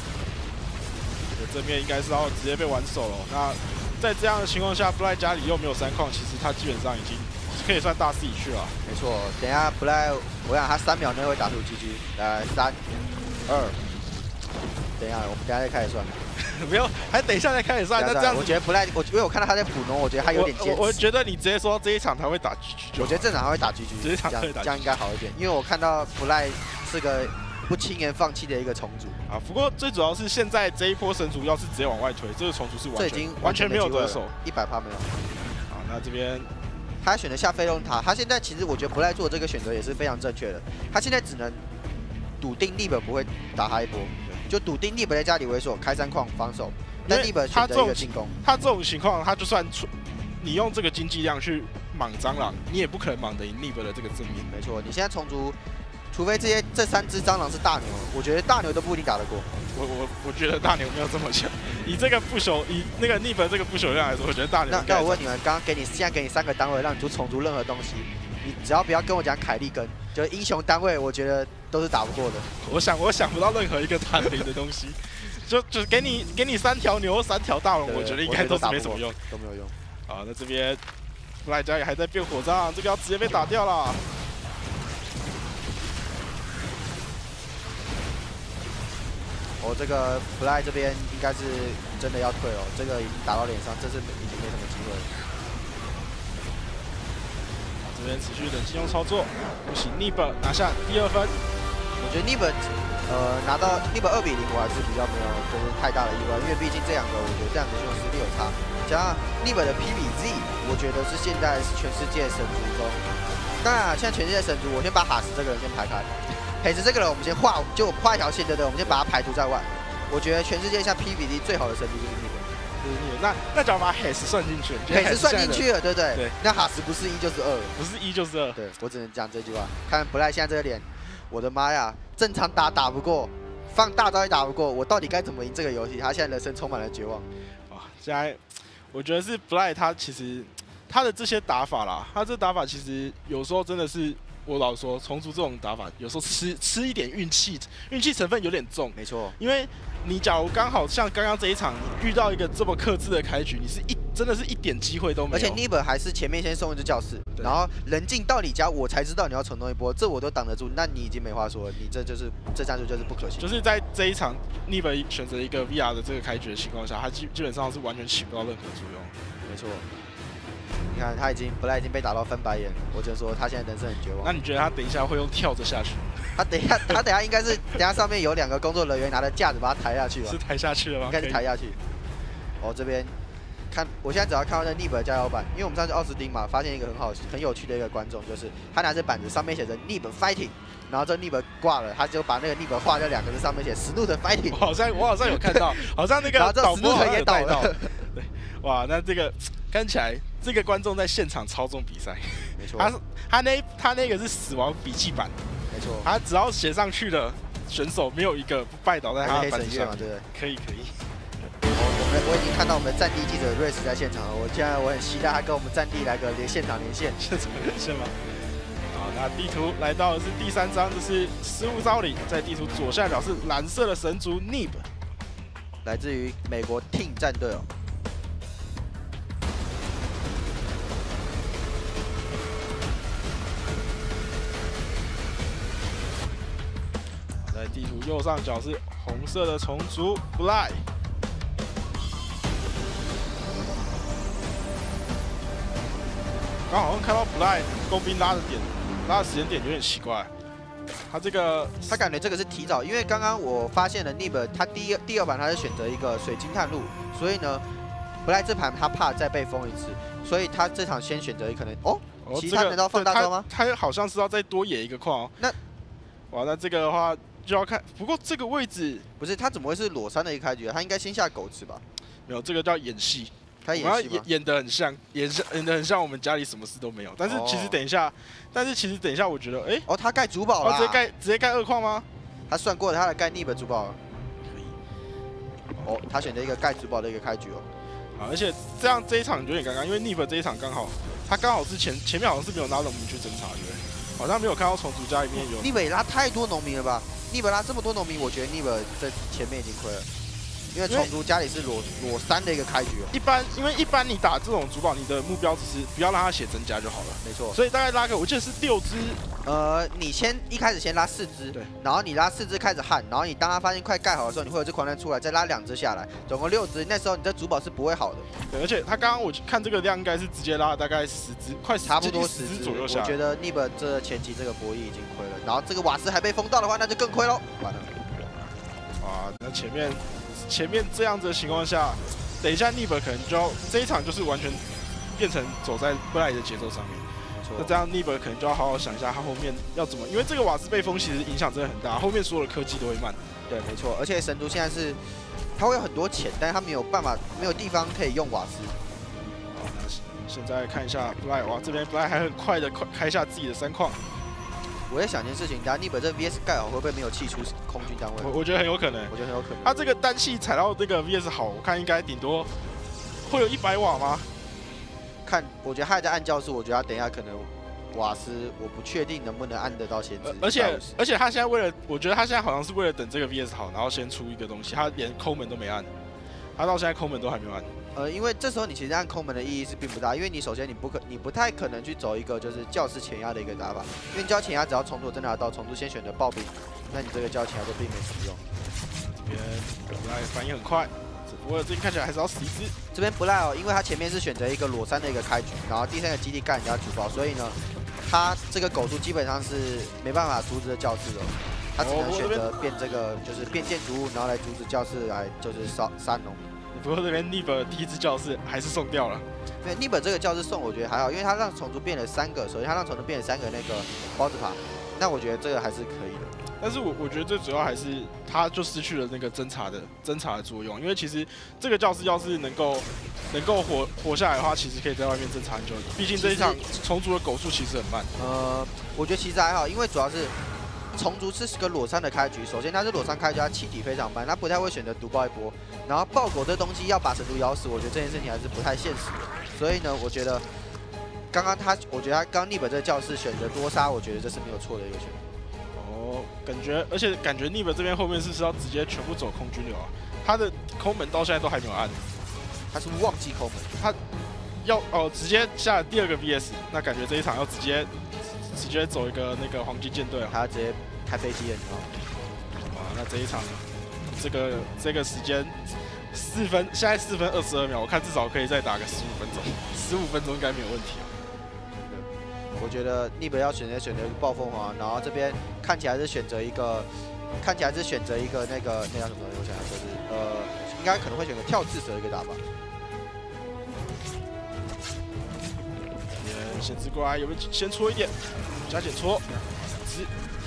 正面应该是要直接被玩手了。那在这样的情况下，布莱家里又没有三矿，其实他基本上已经可以算大势已去了。
没错，等一下布莱，我想他三秒内会打出 G G。来，三、二，等一下，我们等一下再开始算。
没有，还等一下再开始算。那这样，
我觉得布莱，我因为我看到他在普农，我觉得他有点坚持。
我觉得你直接说这一场他会打 G G，
我觉得正常他会打 G G，
这一场会打，
这样应该好一点。因为我看到布莱是个不轻言放弃的一个虫族
啊。不过最主要是现在这一波神族要是直接往外推，这个虫族是完全完全没有得手，
一百趴没有。
好，那这边
他选择下飞龙塔，他现在其实我觉得布莱做这个选择也是非常正确的。他现在只能笃定Nib不会打他一波，就笃定Nib在家里为首开三矿防守。但Nib选择一个进攻，
他这种情况，他就算出你用这个经济量去莽蟑螂，你也不可能莽得赢Nib的这个正面。
没错，你现在虫族，除非这些这三只蟑螂是大牛，我觉得大牛都不一定打得过。
我我我觉得大牛没有这么强。以这个不朽，以那个Nib这个不朽量来说，我觉得大牛。
那那我问你们，刚刚给你现在给你三个单位，让你出虫族任何东西，你只要不要跟我讲凯利根，就是英雄单位，我觉得都是打不过的。
我想我想不到任何一个弹屏的东西。就就给你给你三条牛三条大龙，我觉得应该都是没什么用，
都没有用。
好，那这边布莱家也还在变火仗，这个要直接被打掉了。
哦，这个布莱这边应该是真的要退哦，这个已经打到脸上，这是已经没什么机会了。
这边持续冷静用操作，恭喜Nib拿下第二分。
我觉得Nib。呃，拿到Nib二比零，我还是比较没有就是太大的意外，因为毕竟这两个我觉得这两个就实力有差。加上Nib的 P B Z， 我觉得是现在是全世界神族中，当然现在全世界神族，我先把哈斯这个人先排开，黑子这个人我们先画，就画一条线，对不对？我们先把他排除在外。我觉得全世界像 P B Z 最好的神族就是Nib，
就是Nib。那那假如把黑子算进去，
黑子算进去了，对不对？
对。
那哈斯不是一就是二，
不是一就是二。
对，我只能讲这句话。看布莱现在这个脸，我的妈呀！正常打打不过， 放大招也打不过，我到底该怎么赢这个游戏？他现在人生充满了绝望。
啊，现在我觉得是 Bly 他其实他的这些打法啦，他这打法其实有时候真的是。我老实说，重组这种打法有时候吃吃一点运气，运气成分有点重。
没错，
因为你假如刚好像刚刚这一场，你遇到一个这么克制的开局，你是一真的是一点机会都没有。
而且 Nib 还是前面先送一只教室，然后人进到你家，我才知道你要冲动一波，这我都挡得住，那你已经没话说了，你这就是这战术就是不可行。
就是在这一场 Nib 选择一个 V R 的这个开局的情况下，他基基本上是完全起不到任何作用。
没错。你看他已经本来已经被打到翻白眼，我只能说他现在人生很绝望。
那你觉得他等一下会用跳着下去？
他等一下，他等一下应该是等一下上面有两个工作人员拿着架子把他抬下去吧？
是抬下去了吗？
应该是抬下去。哦，这边看，我现在只要看到那 Nib 的加油板，因为我们上次奥斯汀嘛，发现一个很好、很有趣的一个观众，就是他拿着板子上面写着 Nib Fighting， 然后这 Nib 挂了，他就把那个 Nib 画在两个字上面写 Snoot Fighting。
我好像我好像有看到，好像那个导播也倒到。对，哇，那这个看起来这个观众在现场操纵比赛，
没错。
他他那他那个是死亡笔记板，
没错。
他只要写上去的选手没有一个不拜倒在他的板子上，
对不对？
可以可以。
我们我已经看到我们的战地记者瑞斯在现场了，我现在我很期待他跟我们战地来个连现场连线。
现场连线吗？好，那地图来到的是第三章，这是失物招领，在地图左下角是蓝色的神族 Nib，
来自于美国 Team 战队哦。
在地图右上角是红色的虫族 Bly。刚好像看到 Bly 工兵拉的点，拉的时间点有点奇怪。他这个，
他感觉这个是提早，因为刚刚我发现了 Nib 他第一第二盘他是选择一个水晶探路，所以呢，Bly这盘他怕再被封一次，所以他这场先选择可能哦，
哦
其他难道放大招吗？
他他好像是要再多野一个矿哦。
那，
哇，那这个的话就要看，不过这个位置
不是他怎么会是裸山的一个开局啊？他应该先下狗子吧？
没有，这个叫演戏。
他演戏
演演的很像，演像演的很像我们家里什么事都没有。但是其实等一下，哦、但是其实等一下，我觉得，哎、欸，
哦，他盖主堡了，
哦，直接盖直接盖二矿吗？
他算过了，他的盖 Nib 主堡了。可以。哦，他选择一个盖主堡的一个开局哦。
啊，而且这样这一场有点尴尬，因为 Nib 这一场刚好，他刚好是前前面好像是没有拉农民去侦查，对不对？好像没有看到虫族家里面有。
Nib 拉太多农民了吧 ？Nib 拉这么多农民，我觉得 Nib 在前面已经亏了。因为虫族家里是裸裸三的一个开局哦。
一般，因为一般你打这种主堡，你的目标只是不要让他血增加就好了。
没错。所
以大概拉个，我记得是六只。
呃，你先一开始先拉四只，对。然后你拉四只开始焊，然后你当他发现快盖好的时候，你会有只狂澜出来，再拉两只下来，总共六只。那时候你这主堡是不会好的。
对，而且他刚刚我看这个量应该是直接拉了大概十只，快
差不多十
只左右下来。
我觉得 Nib 这前期这个博弈已经亏了，然后这个瓦斯还被封到的话，那就更亏喽。完了。
啊，那前面。前面这样子的情况下，等一下 Nib 可能就要这一场就是完全变成走在Bly的节奏上面。那这样 Nib 可能就要好好想一下他后面要怎么，因为这个瓦斯被封其实影响真的很大，后面所有的科技都会慢。
对，没错。而且神族现在是他会有很多钱，但是他没有办法，没有地方可以用瓦斯。
好，那现在看一下 Bly， 哇，这边 Bly还很快的快开下自己的三矿。
我在想一件事情，等下 Nib 这 V S 盖好会不会没有气出空军单位？
我我觉得很有可能，
我觉得很有可能。
他这个单气踩到这个 V S 好，我看应该顶多会有一百瓦吗？
看，我觉得他还在按教室，我觉得他等一下可能瓦斯，我不确定能不能按得到先知。
而且而且他现在为了，我觉得他现在好像是为了等这个 V S 好，然后先出一个东西，他连抠门都没按，他到现在抠门都还没有按。
呃，因为这时候你其实按空门的意义是并不大，因为你首先你不可，你不太可能去走一个就是教室前压的一个打法，因为教前压只要重组真的拿到，重组先选择暴兵，那你这个教前压就并没什么用。
这边来反应很快，只不过这边看起来还是要死一只。
这边不赖哦，因为他前面是选择一个裸山的一个开局，然后第三个基地干人家主爆，所以呢，他这个狗族基本上是没办法阻止的教室的，他只能选择变这个就是变建筑物，然后来阻止教室来就是杀杀农。
不过这边 Nib 第一只教室还是送掉了。
对 Nib 这个教室送我觉得还好，因为他让虫族变了三个，首先他让虫族变了三个那个包子爬，那我觉得这个还是可以的。
但是我我觉得最主要还是他就失去了那个侦查的侦查的作用，因为其实这个教室要是能够能够活活下来的话，其实可以在外面侦查很久。毕竟这一场虫族的狗数其实很慢。
呃，我觉得其实还好，因为主要是虫族是个裸山的开局，首先它是裸山开局，它气体非常慢，它不太会选择毒爆一波。然后爆狗这东西要把神族咬死，我觉得这件事情还是不太现实的。所以呢，我觉得刚刚他，我觉得他刚逆本这个教室选择多杀，我觉得这是没有错的一个选择。
哦，感觉而且感觉逆本这边后面是不是要直接全部走空军流啊？他的空门到现在都还没有按，
他是忘记空门，
他要哦直接下第二个 V S， 那感觉这一场要直接。 直接走一个那个黄金舰队啊！
他要直接开飞机了，你知道吗？
哇，那这一场，这个这个时间四分，现在四分二十二秒，我看至少可以再打个十五分钟，十五分钟应该没有问题啊。
我觉得逆本要选择选择一个暴风皇，然后这边看起来是选择一个，看起来是选择一个那个那叫什么？我想想说是呃，应该可能会选择跳刺蛇一个打法。
先知过来，有没有先戳一点？加减戳，直。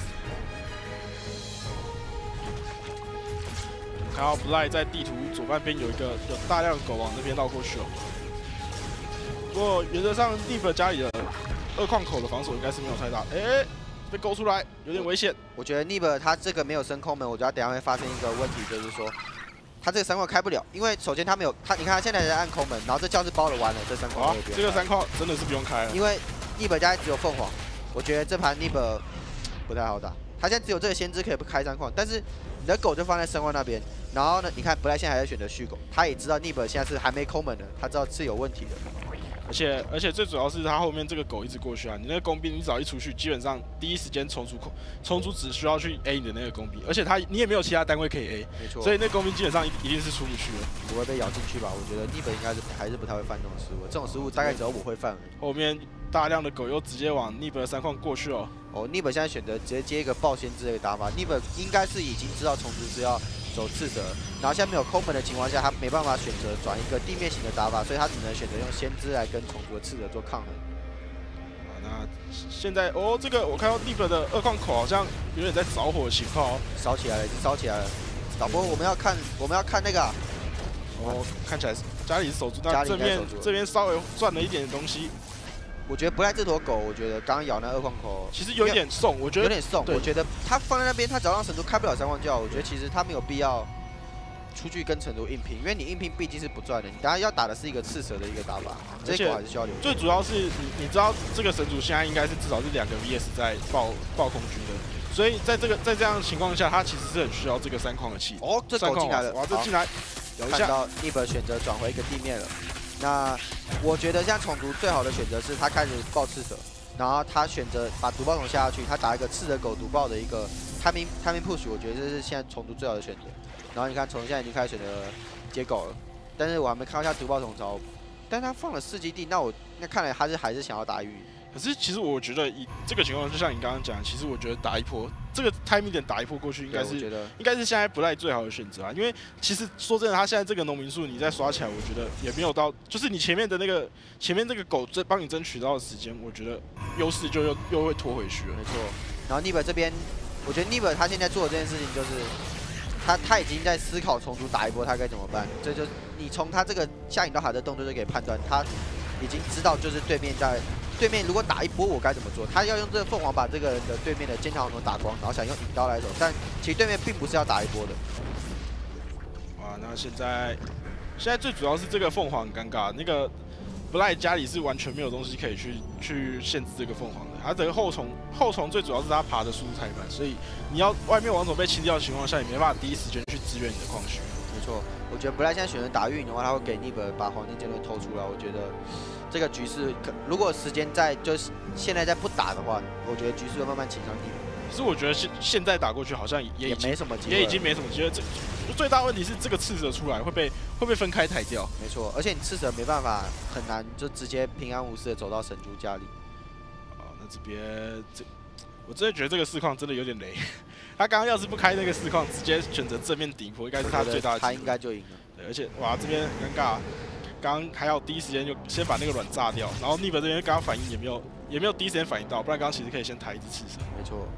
看到 Bly 在地图左半边有一个有大量的狗往那边绕过去哦。不过原则上 Nib 家里的二矿口的防守应该是没有太大。哎，被勾出来，有点危险。
我觉得 Nib 他这个没有升空门，我觉得等下会发生一个问题，就是说。 他这个三矿开不了，因为首先他没有他，你看他现在在按空门，然后这教室包了完了，这三矿也不用。
这个三矿真的是不用开了，
因为 Nib 家只有凤凰，我觉得这盘 Nib 不太好打。他现在只有这个先知可以不开三矿，但是你的狗就放在升矿那边，然后呢，你看 Bly 现在还在选择续狗，他也知道 Nib 现在是还没空门的，他知道是有问题的。
而且而且最主要是他后面这个狗一直过去啊，你那个工兵你只要一出去，基本上第一时间重出重出只需要去 A 你的那个工兵，而且他你也没有其他单位可以 A，
没错，
所以那工兵基本上一定是出不去的，
不会被咬进去吧？我觉得 Nib 应该是还是不太会犯这种失误，这种失误大概只有我会犯。
后面大量的狗又直接往 Nib 的三矿过去哦。
哦 ，Nib 现在选择直接接一个爆先知的一个打法 ，Nib 应该是已经知道虫族是要。 走刺蛇，然后现在没有空门的情况下，他没办法选择转一个地面型的打法，所以他只能选择用先知来跟虫族的刺蛇做抗衡。
啊，那现在哦，这个我看到 Nib 的二矿口好像有点在着火的情况哦，
烧起来了，已经烧起来了。导播，我们要看，我们要看那个、啊。
哦，看起来是家里是守住，那这边这边稍微赚了一点东西。
我觉得不赖这坨狗，我觉得刚刚咬那二矿口，
其实有一点送，我觉得
有点送。我觉得他放在那边，他只要让神族开不了三矿就好。我觉得其实他没有必要出去跟神族硬拼，因为你硬拼毕竟是不赚的。你等下要打的是一个刺蛇的一个打法，这些狗还是需要留。
最主要是你你知道这个神族现在应该是至少是两个 V S 在爆爆空军的，所以在这个在这样的情况下，他其实是很需要这个三矿的气。
哦，这狗进来了，
哇，这进来，
看到 Nib 选择转回一个地面了。 那我觉得现在虫族最好的选择是他开始爆刺蛇，然后他选择把毒爆虫下下去，他打一个刺蛇狗毒爆的一个 timing timing push， 我觉得这是现在虫族最好的选择。然后你看虫现在已经开始选择接狗了，但是我还没看到下毒爆虫招，但他放了四基地，那我那看来他是还是想要打鱼。
可是其实我觉得以这个情况，就像你刚刚讲，其实我觉得打一波这个 timing 点打一波过去，应该是应该是现在不赖最好的选择啊。因为其实说真的，他现在这个农民数你再刷起来，我觉得也没有到，就是你前面的那个前面这个狗在帮你争取到的时间，我觉得优势就又又会拖回去了。
没错。然后 Nib 这边，我觉得 Nib 他现在做的这件事情就是，他他已经在思考虫族打一波他该怎么办。这就你从他这个下引到海的动作就可以判断，他已经知道就是对面在。 对面如果打一波，我该怎么做？他要用这个凤凰把这个人的对面的尖条龙打光，然后想用引刀来走，但其实对面并不是要打一波的。
哇，那现在现在最主要是这个凤凰很尴尬，那个 Bly 家里是完全没有东西可以去去限制这个凤凰的。他整个后虫后虫最主要是他爬的速度太慢，所以你要外面王种被清掉的情况下，你没办法第一时间去支援你的矿区。
没错，我觉得 Bly 现在选择打运的话，他会给 Nib 把黄金剑盾偷出来，我觉得。 这个局势可如果时间在就是现在再不打的话，我觉得局势会慢慢倾向 Nib。
可是我觉得现现在打过去好像也
也没什么机会，
也已经没什么机会。这最大问题是这个刺蛇出来会被会被分开抬掉。
没错，而且你刺蛇没办法很难就直接平安无事的走到神族家里。
哦，那这边这我真的觉得这个四矿真的有点雷。他刚刚要是不开那个四矿，直接选择正面顶破，应该是他最大的机会。
他应该就赢了。
对，而且哇这边很尴尬。 刚刚还要第一时间就先把那个卵炸掉，然后 Nib 这边刚刚反应也没有也没有第一时间反应到，不然刚刚其实可以先抬一只刺蛇。
没错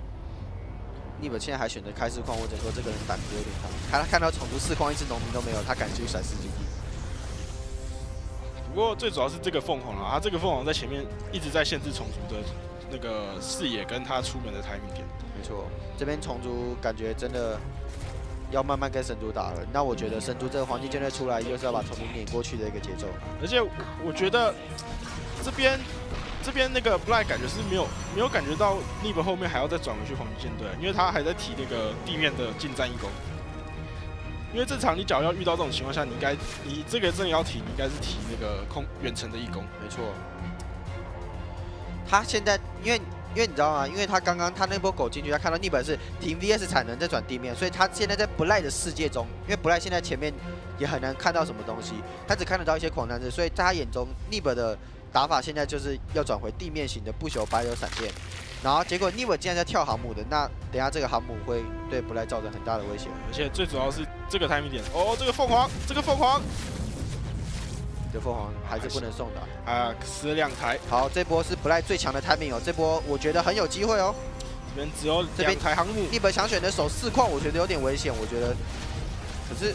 ，Nib 现在还选择开四矿，我只能说这个人胆子有点大。他看到虫族四矿一只农民都没有，他敢去甩四基地。
不过最主要是这个凤凰啊，他这个凤凰在前面一直在限制虫族的那个视野跟他出门的 timing 点。
没错，这边虫族感觉真的要慢慢跟神族打了。那我觉得神族这个黄金舰队出来，又是要把虫族碾过去的一个节奏。
而且我觉得这边这边那个 Black 感觉是没有没有感觉到 N I B 后面还要再转回去黄金舰队，因为他还在提那个地面的近战义攻。因为正常你假如要遇到这种情况下，你应该你这个真的要提，你应该是提那个空远程的义攻。
没错。他现在因为因为你知道吗？因为他刚刚他那波狗进去，他看到 N I B 是停 V S 产能再转地面，所以他现在在 Black 的世界中，因为 Black 现在前面也很难看到什么东西，他只看得到一些狂战士，所以在他眼中 N I B 的打法现在就是要转回地面型的不朽白流闪电。然后结果 N I B 竟然在跳航母的，那等一下这个航母会对 Black 造成很大的威胁。
而且最主要是这个 timing 点，哦，这个凤凰，这个凤凰。
这凤凰还是不能送的
啊，死了两台。
好，这波是 Black 最强的 timing 哦，这波我觉得很有机会哦。
这边只有两台航母。N
I B 想选的守四矿，我觉得有点危险。我觉得，可是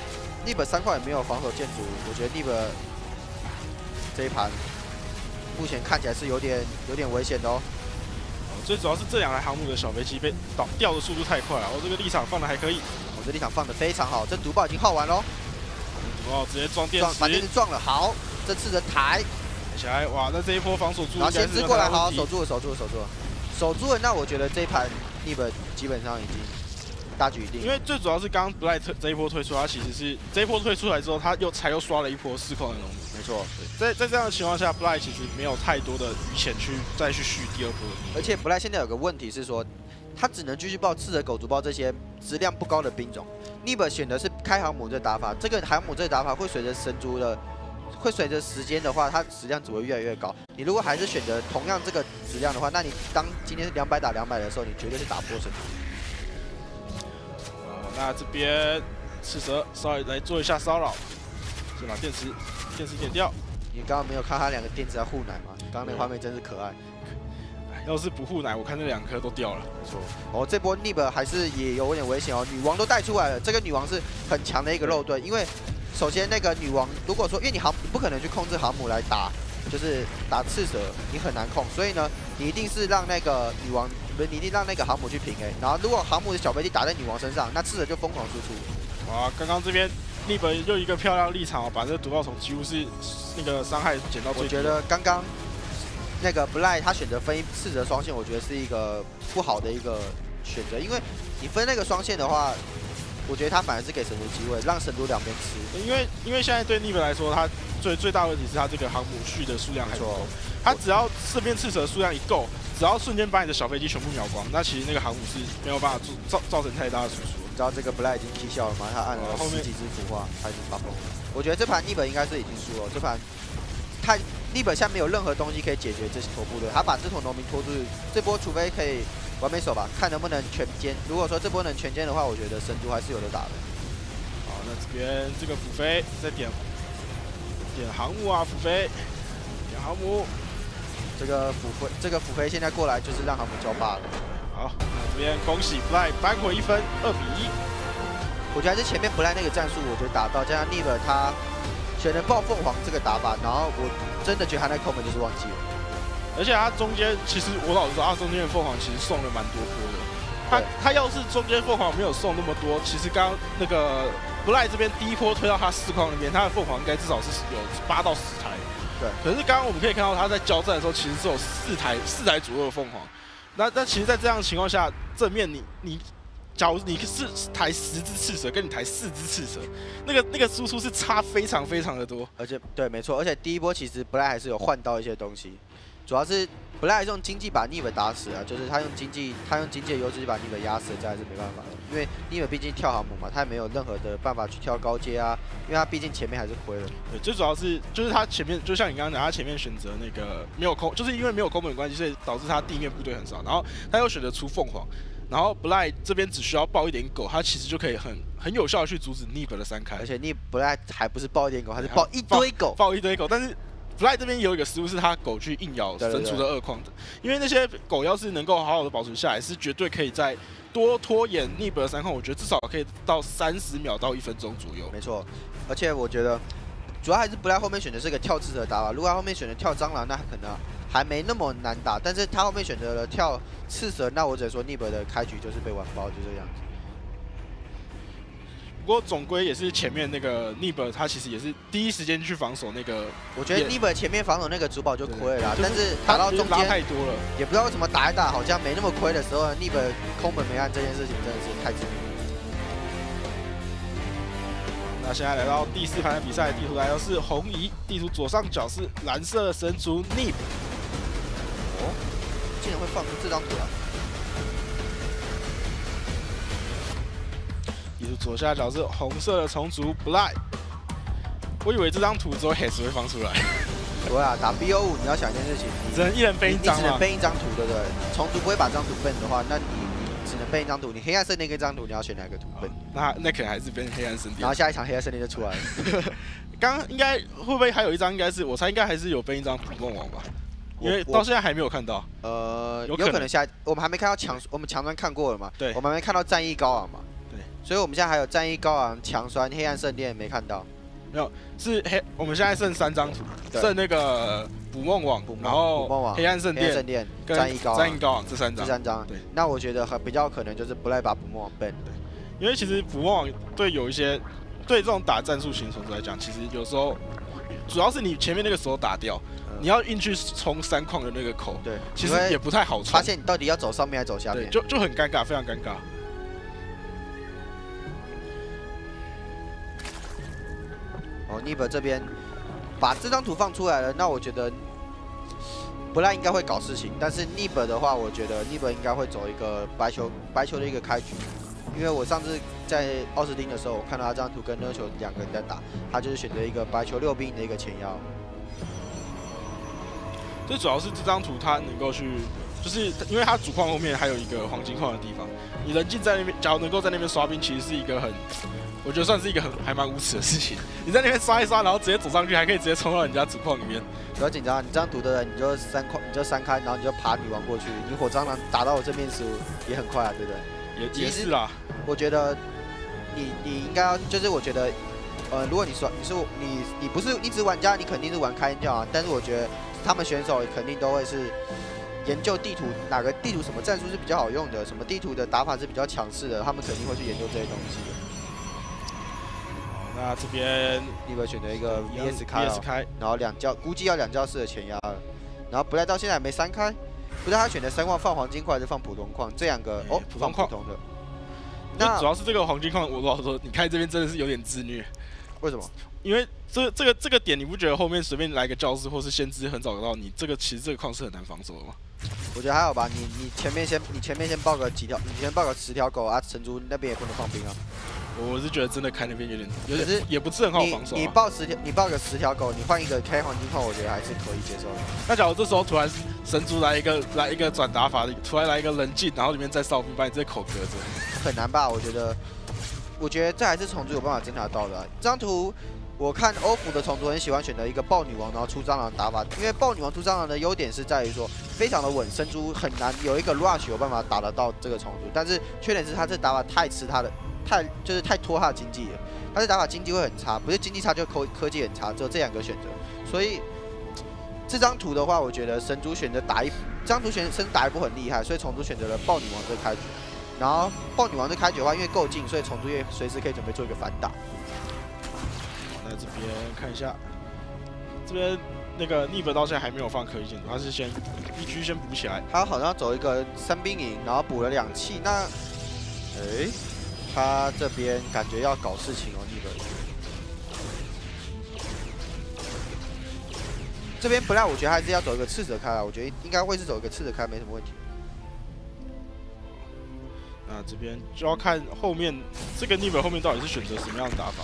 N I B 三矿也没有防守建筑，我觉得 N I B 这一盘目前看起来是有点有点危险的哦。
最主要是这两台航母的小飞机被倒掉的速度太快了，我、哦、这个立场放的还可以。
我、哦、这立场放的非常好，这毒爆已经耗完喽。
哦，直接撞电池，
把电池撞了。好，这次的抬
起来，哇，那这一波防守住，
然后先知过来，好，守住了，守住了，守住了，守住了。那我觉得这一盘 N I B 基本上已经大局已定。
因为最主要是刚刚 Black 这一波推出，他其实是这一波推出来之后，他又才又刷了一波四矿的农民。
没错，
在在这样的情况下 ，Black 其实没有太多的余钱去再去续第二波。
而且 Black 现在有个问题是说，他只能继续爆赤的狗族包这些质量不高的兵种。N I B 选的是开航母这打法，这个航母这个打法会随着神族的，会随着时间的话，它质量只会越来越高。你如果还是选择同样这个质量的话，那你当今天是两百打两百的时候，你绝对是打破神族。
呃，那这边赤蛇稍微来做一下骚扰，先把电池电池点掉。
你刚刚没有看他两个电池在护奶吗？刚刚那个画面真是可爱。
要是不护奶，我看那两颗都掉了。
没错。哦，这波 N I B 还是也有点危险哦。女王都带出来了，这个女王是很强的一个肉盾，因为首先那个女王，如果说因为你航你不可能去控制航母来打，就是打赤蛇，你很难控，所以呢，你一定是让那个女王，不是你一定让那个航母去平 A， 然后如果航母的小飞机打在女王身上，那赤蛇就疯狂输出。
哇，刚刚这边 N I B 又一个漂亮立场哦，把这个毒爆虫几乎是那个伤害减到最低。
我觉得刚刚。那个 Black 他选择分赤蛇双线，我觉得是一个不好的一个选择，因为你分那个双线的话，我觉得他反而是给神族机会，让神族两边吃。
因为因为现在对 N I B 来说，他最最大问题是他这个航母续的数量还不够，他只要这边赤蛇数量一够，只要瞬间把你的小飞机全部秒光，那其实那个航母是没有办法造造成太大的输出。
你知道这个 Black 已经 K 笑了吗？他按了十几只腐化，他已经发疯了。我觉得这盘 N I B 应该是已经输了，这盘太。N I B 现在没有任何东西可以解决这坨部队，他把这坨农民拖出去，这波除非可以完美守吧，看能不能全歼。如果说这波能全歼的话，我觉得神族还是有的打的。
好，那这边这个辅飞再点点航母啊，辅飞点航母，
这个辅飞这个辅飞现在过来就是让航母交罢了。
好，那这边恭喜 Black 扳回一分，二比一。
我觉得还是前面 Black 那个战术，我觉得打到加上 N I B 他。选了爆凤凰这个打法，然后我真的觉得他那扣门就是忘记了，
而且他中间其实我老实说，他中间的凤凰其实送了蛮多波的。他他要是中间凤凰没有送那么多，其实刚刚那个 Black 这边第一波推到他四矿那边，他的凤凰应该至少是有八到十台。
对。
可是刚刚我们可以看到他在交战的时候，其实只有四台四台左右的凤凰。那那其实，在这样的情况下，正面你你。假如你是抬十只赤蛇，跟你抬四只赤蛇，那个那个输出是差非常非常的多。
而且对，没错，而且第一波其实 Black 还是有换到一些东西，主要是 Black 用经济把 N I B 打死啊，就是他用经济，他用经济的优势把 N I B 压死，这还是没办法的。因为 N I B 毕竟跳航母嘛，他也没有任何的办法去跳高阶啊，因为他毕竟前面还是亏了。
对，最主要是就是他前面，就像你刚刚讲，他前面选择那个没有空，就是因为没有空本的关系，所以导致他地面部队很少，然后他又选择出凤凰。然后 Black 这边只需要爆一点狗，他其实就可以很很有效的去阻止 N I B 的三开。
而且 N I B Black 还不是爆一点狗，还是爆一堆狗，
爆一堆狗。但是 Black 这边有一个失误，是他狗去硬咬神族的二矿的，因为那些狗要是能够好好的保存下来，是绝对可以在多拖延 N I B 的三矿，我觉得至少可以到三十秒到一分钟左右。
没错，而且我觉得主要还是 Black 后面选的是个跳刺的打法，如果他后面选的跳蟑螂，那可能还没那么难打，但是他后面选择了跳刺蛇，那我只能说 N I B 的开局就是被完爆，就这样子。
不过总归也是前面那个 N I B 他其实也是第一时间去防守那个，
我觉得 N I B 前面防守那个主堡就亏了啦，
对对对
但是打到中
拉
间
太多了，
也不知道为什么打一打好像没那么亏的时候 ，N I B 空本没按这件事情真的是太致命了。
那现在来到第四盘的比赛，地图来到是红移，地图左上角是蓝色神族 N I B。
哦，竟然会放出这张图啊！
地图左下角是红色的虫族 Bly。我以为这张图只有 Hex 会放出来。
对啊，打 B O 五你要想一件事情，你
只能一人背一张
你只能
嘛。
背一张图，对不对？虫族不会把这张图笨的话，那你你只能背一张图。你黑暗圣殿跟这张图，你要选哪个图笨？
那那可能还是变黑暗圣殿。
然后下一场黑暗圣殿就出来了。
刚刚应该会不会还有一张？应该是我猜应该还是有背一张捕梦网吧，因为到现在还没有看到。
呃，有
有可能
可能下我们还没看到强，我们强酸看过了嘛？
对
我们还没看到战役高昂嘛？
对，
所以我们现在还有战役高昂、强酸、黑暗圣殿没看到。
没有，是黑。我们现在剩三张图，
对
剩那个捕梦网
捕，梦
然
捕梦
后
网
黑暗圣
黑暗圣
殿
殿、
跟
战役高昂、
战役高昂这三张。
这三张。
对，
那我觉得很比较可能就是不赖把捕梦网笨。
因为其实捕梦网对有一些对这种打战术型虫族来讲，其实有时候主要是你前面那个时候打掉，
嗯
你要硬去冲三矿的那个口，
对，
其实也不太好冲。
发现你到底要走上面还是走下
对，
面？
就就很尴尬，非常尴尬。
哦 ，N I B 这边把这张图放出来了，那我觉得不赖应该会搞事情，但是 N I B 的话，我觉得 N I B 应该会走一个白球白球的一个开局，因为我上次在奥斯汀的时候，我看到他这张图跟热球两个人在打，他就是选择一个白球六兵的一个前腰。
最主要是这张图它能够去，就是因为它主矿后面还有一个黄金矿的地方，你人进在那边，假如能够在那边刷兵，其实是一个很，我觉得算是一个很还蛮无耻的事情。你在那边刷一刷，然后直接走上去，还可以直接冲到人家主矿里面。
不要紧张，你这张图的人你就三块，你就三开，然后你就爬女王过去，你火蟑螂打到我这边时也很快啊，对不对？
也也是啦，
我觉得你你应该要，就是我觉得，呃，如果你说你是你你不是一直玩家，你肯定是玩开烟教啊。但是我觉得他们选手肯定都会是研究地图哪个地图什么战术是比较好用的，什么地图的打法是比较强势的，他们肯定会去研究这些东西的。
那这边
你会选择一个 V S 开、
V
哦
S 开，
然后两教估计要两教式的前压了，然后不赖到现在还没三开，不知道他选的三矿放黄金矿还是放普通矿，这两个、
欸、
哦放
普通矿
普通的。
那主要是这个黄金矿，我老实说，你开这边真的是有点自虐。
为什么？
因为这这个这个点，你不觉得后面随便来个教室或是先知很早到，你这个其实这个矿是很难防守的吗？
我觉得还好吧，你你前面先你前面先报个几条，你先报个十条狗啊，神族那边也不能放兵啊。
我是觉得真的开那边有点有
可是
点也不是很好防守、啊
你你报十条，你报个十条狗，你换一个开黄金矿，我觉得还是可以接受的。
那假如这时候突然神族来一个来一个转打法，突然来一个冷静，然后里面再哨兵把你这口隔着，
很难吧？我觉得，我觉得这还是虫族有办法侦查到的、啊。这张图我看欧服的虫族很喜欢选择一个豹女王，然后出蟑螂打法，因为豹女王出蟑螂的优点是在于说非常的稳，神族很难有一个 rush 有办法打得到这个虫族，但是缺点是他这打法太吃他的。太就是太拖他的经济了，他的打法经济会很差，不是经济差就科科技很差，只有这两个选择。所以这张图的话，我觉得神族选择打一，这张图选神族打一波很厉害，所以虫族选择了豹女王这开局。然后豹女王这开局的话，因为够近，所以虫族也随时可以准备做一个反打。
那这边看一下，这边那个逆本到现在还没有放科技建筑，他是先一区先补起来。
他好像走一个三兵营，然后补了两气，那哎。他这边感觉要搞事情哦，逆本。这边不赖，我觉得还是要走一个赤者开啊，我觉得应该会是走一个赤者开，没什么问题。
那这边就要看后面这个逆本后面到底是选择什么样的打法。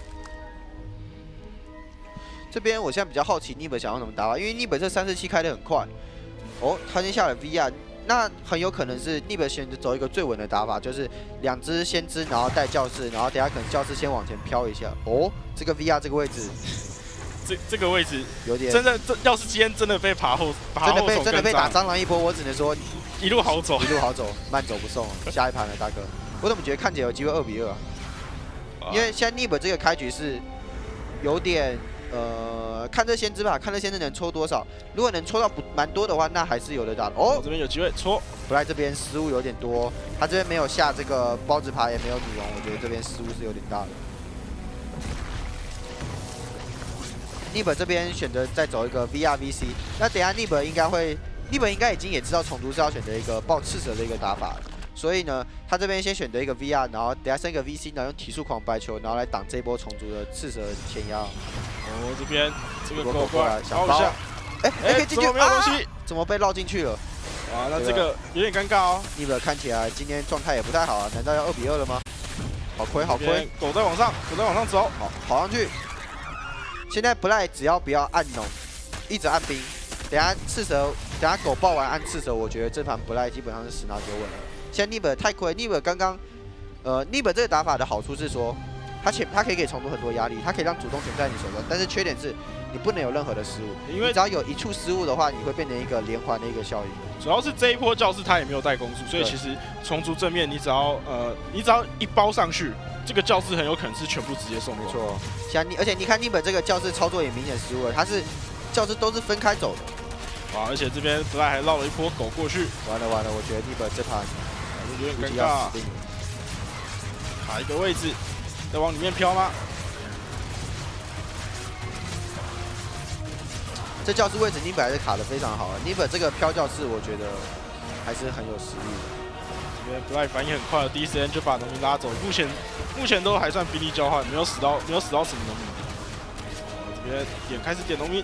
这边我现在比较好奇逆本想要怎么打法，因为逆本这三四七开得很快。哦，他先下了 V R。那很有可能是逆本选择走一个最稳的打法，就是两只先知，然后带教室，然后等下可能教室先往前飘一下。哦，这个 V R 这个位置，
这这个位置
有点
真的，这要是今天真的被爬后，爬
真的被
后手
真的被打蟑螂一波，我只能说
一路好走，
一路好走，慢走不送。下一盘了，大哥。我怎么觉得看起来有机会二比二啊？因为现在逆本这个开局是有点呃，看这先知吧，看这先知能抽多少。如果能抽到不蛮多的话，那还是有的打的。哦，
这边有机会戳。
不赖这边失误有点多，他这边没有下这个包子牌，也没有女王，我觉得这边失误是有点大的。Nib 这边选择再走一个 V R V C， 那等一下 Nib 应该会 ，Nib 应该已经也知道虫族是要选择一个爆赤蛇的一个打法，所以呢，他这边先选择一个 V R， 然后等下升一个 V C， 然后用体速狂白球，然后来挡这一波虫族的赤蛇前腰。
哦，这边这个狗
过来
想包一下，
哎哎，可以进去，
没有东西，
怎么被绕进去了？
哇，那这个有点尴尬哦。
Nib 看起来今天状态也不太好啊，难道要二比二了吗？好亏，好亏！
狗在往上，狗在往上走，
好跑上去。现在不赖，只要不要按农，一直按兵。等下赤蛇，等下狗爆完按赤蛇，我觉得这盘不赖基本上是十拿九稳了。现在 Nib 太亏 ，Nib 刚刚，呃 ，Nib 这个打法的好处是说，他前他可以给虫族很多压力，他可以让主动权在你手上，但是缺点是你不能有任何的失误，因为只要有一处失误的话，你会变成一个连环的一个效应。
主要是这一波教室他也没有带攻速，所以其实虫族正面你只要呃，你只要一包上去。这个教室很有可能是全部直接送过。
没错，像你，而且你看 Nib 这个教室操作也明显失误了，它是教室都是分开走的。
哇，而且这边不赖还绕了一波狗过去。
完了完了，我觉得 Nib 这盘
有点尴尬。卡一个位置，再往里面飘吗？
这教室位置 Nib 还是卡得非常好 ，Nib 这个飘教室我觉得还是很有实力的。
不赖反应很快，第一时间就把农民拉走。目前目前都还算兵力交换，没有死到没有死到什么农民。这边点开始点农民，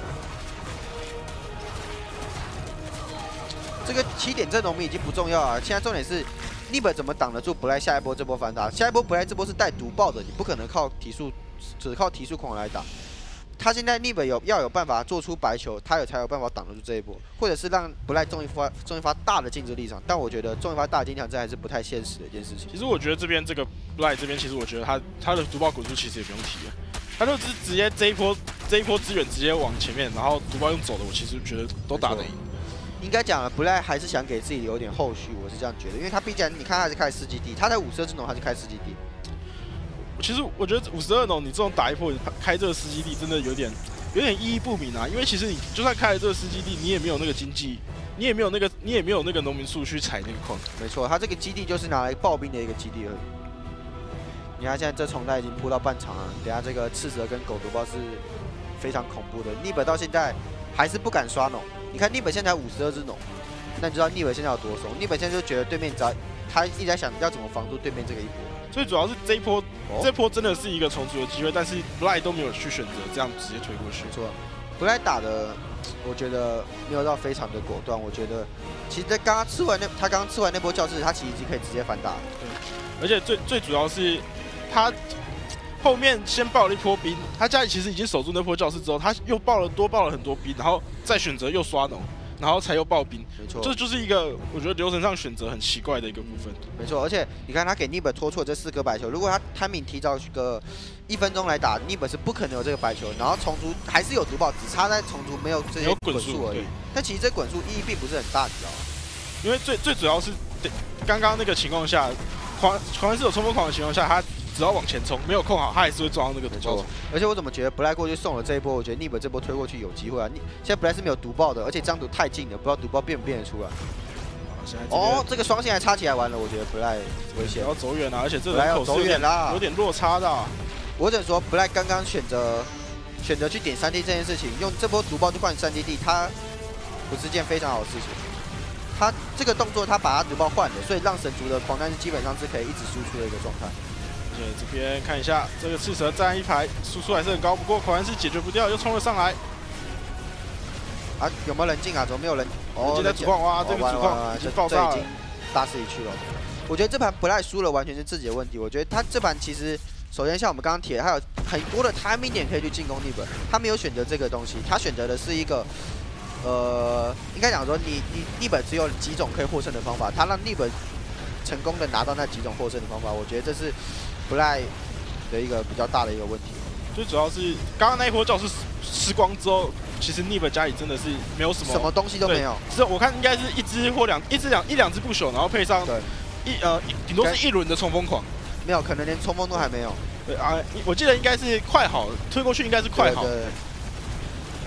这个起点这农民已经不重要了，现在重点是 Nib 怎么挡得住不赖下一波这波反打？下一波不赖这波是带毒爆的，你不可能靠提速，只靠提速狂来打。他现在 Nib 有要有办法做出白球，他有才有办法挡得住这一波，或者是让不赖中一发中一发大的竞争力场。但我觉得中一发大的竞争这还是不太现实的一件事情。
其实我觉得这边这个不赖这边，其实我觉得他他的毒爆滚速其实也不用提了，他就直直接这一波这一波资源直接往前面，然后毒爆用走的，我其实觉得都打得赢。
应该讲了，不赖还是想给自己有点后续，我是这样觉得，因为他毕竟你看他是开四基地，他在五十二之农他是开四基地。
其实我觉得五十二农你这种打一波开这个四基地真的有点。有点意义不明啊，因为其实你就算开了这个四基地，你也没有那个经济，你也没有那个，你也没有那个农民数去采那个矿。
没错，他这个基地就是拿来刨冰的一个基地而已。你看现在这虫袋已经铺到半场了，等下这个赤蛇跟狗毒包是非常恐怖的。Nib 到现在还是不敢刷农，你看 Nib 现在五十二只农，那你知道 Nib 现在有多怂 ？Nib 现在就觉得对面只要他一直在想要怎么防住对面这个一波。
最主要是这一波，哦、这波真的是一个重组的机会，但是 Bly 都没有去选择这样直接推过去。
没错 ，Bly 打的，我觉得没有到非常的果断。我觉得，其实在刚刚吃完那他刚刚吃完那波教室，他其实已经可以直接反打了。
对，而且最最主要是他后面先爆了一波兵，他家里其实已经守住那波教室之后，他又爆了多爆了很多兵，然后再选择又刷农。然后才又爆兵，
没错，
这就是一个我觉得流程上选择很奇怪的一个部分。
没错，而且你看他给 Nib 拖错这四颗白球，如果他 timing 提早个一分钟来打 ，Nib 是不可能有这个白球。然后虫族还是有毒爆，只差在虫族没有这些滚速而已。但其实这滚速意义并不是很大，你知道吗？
因为最最主要是刚刚那个情况下，狂狂是有冲锋狂的情况下，他只要往前冲，没有控好，他还是会撞到那个毒爆。
而且我怎么觉得 Bly 过去送了这一波，我觉得 Nib 这波推过去有机会啊！你现在 Bly 是没有毒爆的，而且这张图太近了，不知道毒爆变不变得出来。哦，这个双线还插起来完了，我觉得 Bly 危险，
要走远了，而且这人口
走远啦，
有点落差的。
我只能说 Bly 刚刚选择选择去点三 D 这件事情，用这波毒爆去换三 D D， 它不是件非常好的事情。他这个动作，他把他毒爆换了，所以让神族的狂战士基本上是可以一直输出的一个状态。
而且这边看一下，这个赤蛇站一排，输出还是很高，不过狂战士解决不掉，又冲了上来。
啊，有没有人进啊？怎么没有人？
哦，现在主矿哇，这个主矿已经爆炸了，
已经大势已去了。我觉得这盘不赖输了，完全是自己的问题。我觉得他这盘其实，首先像我们刚刚提的，他有很多的 timing 点可以去进攻 Nib， 他没有选择这个东西，他选择的是一个。呃，应该讲说你，你你 Nib 只有几种可以获胜的方法，他让 Nib 成功的拿到那几种获胜的方法，我觉得这是不赖的一个比较大的一个问题。
最主要是刚刚那一波教室吃光之后，其实 Nib 家里真的是没有什么
什么东西都没有，
是我看应该是一只或两一只两一两只不朽，然后配上一呃顶多是一轮的冲锋狂，
没有，可能连冲锋都还没有。
对啊，我记得应该是快好推过去，应该是快好。
对对对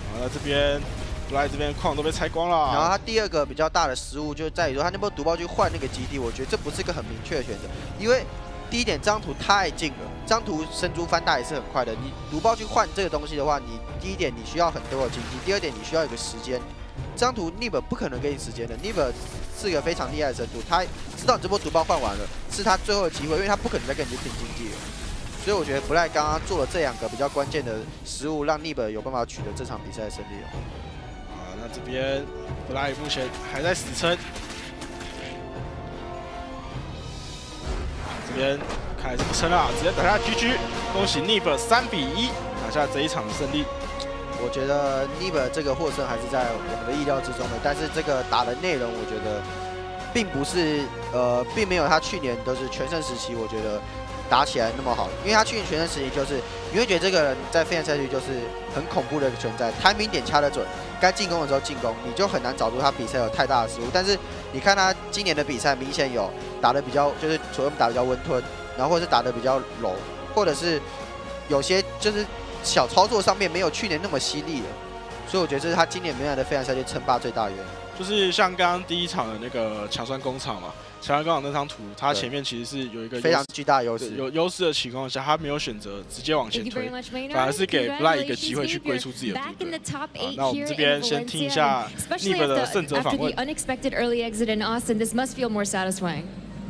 好，那这边布莱这边矿都被拆光了。
然后他第二个比较大的失误就在于说，他那波毒爆去换那个基地，我觉得这不是一个很明确的选择，因为第一点，这张图太近了，这张图生猪翻大也是很快的。你毒爆去换这个东西的话，你第一点你需要很多的经济，第二点你需要一个时间。这张图 Nib 不可能给你时间的 ，Nib 是一个非常厉害的生猪，他知道你这波毒爆换完了，是他最后的机会，因为他不可能再跟你去拼经济了。所以我觉得 Blay 刚刚做了这两个比较关键的失误，让 Nib 有办法取得这场比赛的胜利哦。
啊，那这边 Blay 目前还在死撑。 这边开始不撑了，直接打下 G G， 恭喜 Nib 三比一拿下这一场的胜利。
我觉得 Nib 这个获胜还是在我们的意料之中的，但是这个打的内容，我觉得并不是呃，并没有他去年都是全盛时期，我觉得打起来那么好，因为他去年全盛时期就是你会觉得这个人在飞燕赛区就是很恐怖的一个存在 ，timing 点掐得准，该进攻的时候进攻，你就很难找出他比赛有太大的失误。但是你看他今年的比赛，明显有打得比较就是所谓打得比较温吞，然后或者是打得比较柔，或者是有些就是小操作上面没有去年那么犀利了。所以我觉得这是他今年没来的飞燕赛区称霸最大的原因。就是
像刚刚第一场的那个强酸工厂嘛，强酸工厂那张图，它前面其实是有一个
非常巨大的优势，
有优势的情况下，他没有选择直接往前推，反而是给 Blay 一个机会去归出自己的部队。那我们这边先听一下 Nib 的胜者访问。
Unexpected early exit in Austin, this must feel more satisfying.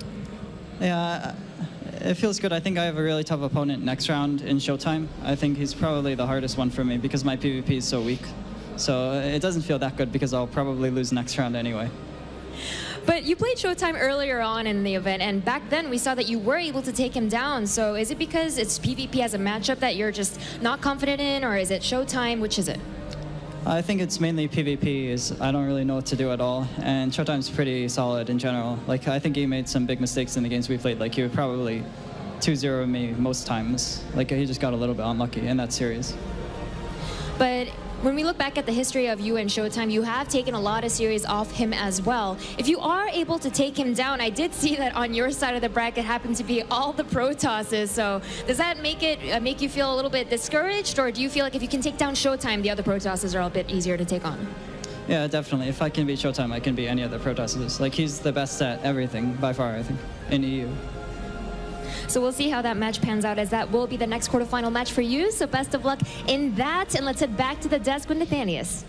Yeah. It feels good. I think I have a really tough opponent next round in Showtime. I think he's probably the hardest one for me because my PvP is so weak. So it doesn't feel that good because I'll probably lose next round anyway.
But you played Showtime earlier on in the event, and back then we saw that you were able to take him down. So is it because it's PvP as a matchup that you're just not confident in, or is it Showtime? Which is it?
I think it's mainly PvP. Is I don't really know what to do at all, and Showtime's pretty solid in general. Like I think he made some big mistakes in the games we played. Like he would probably two zero me most times. Like he just got a little bit unlucky in that series.
But when we look back at the history of you and Showtime, you have taken a lot of series off him as well. If you are able to take him down, I did see that on your side of the bracket happened to be all the Protosses. So does that make it uh, make you feel a little bit discouraged, or do you feel like if you can take down Showtime, the other Protosses are a bit easier to take on?
Yeah, definitely. If I can beat Showtime, I can beat any other Protosses. Like he's the best at everything by far, I think, in E U.
So we'll see how that match pans out, as that will be the next quarterfinal match for you. So best of luck in that, and let's head back to the desk with Nathanius.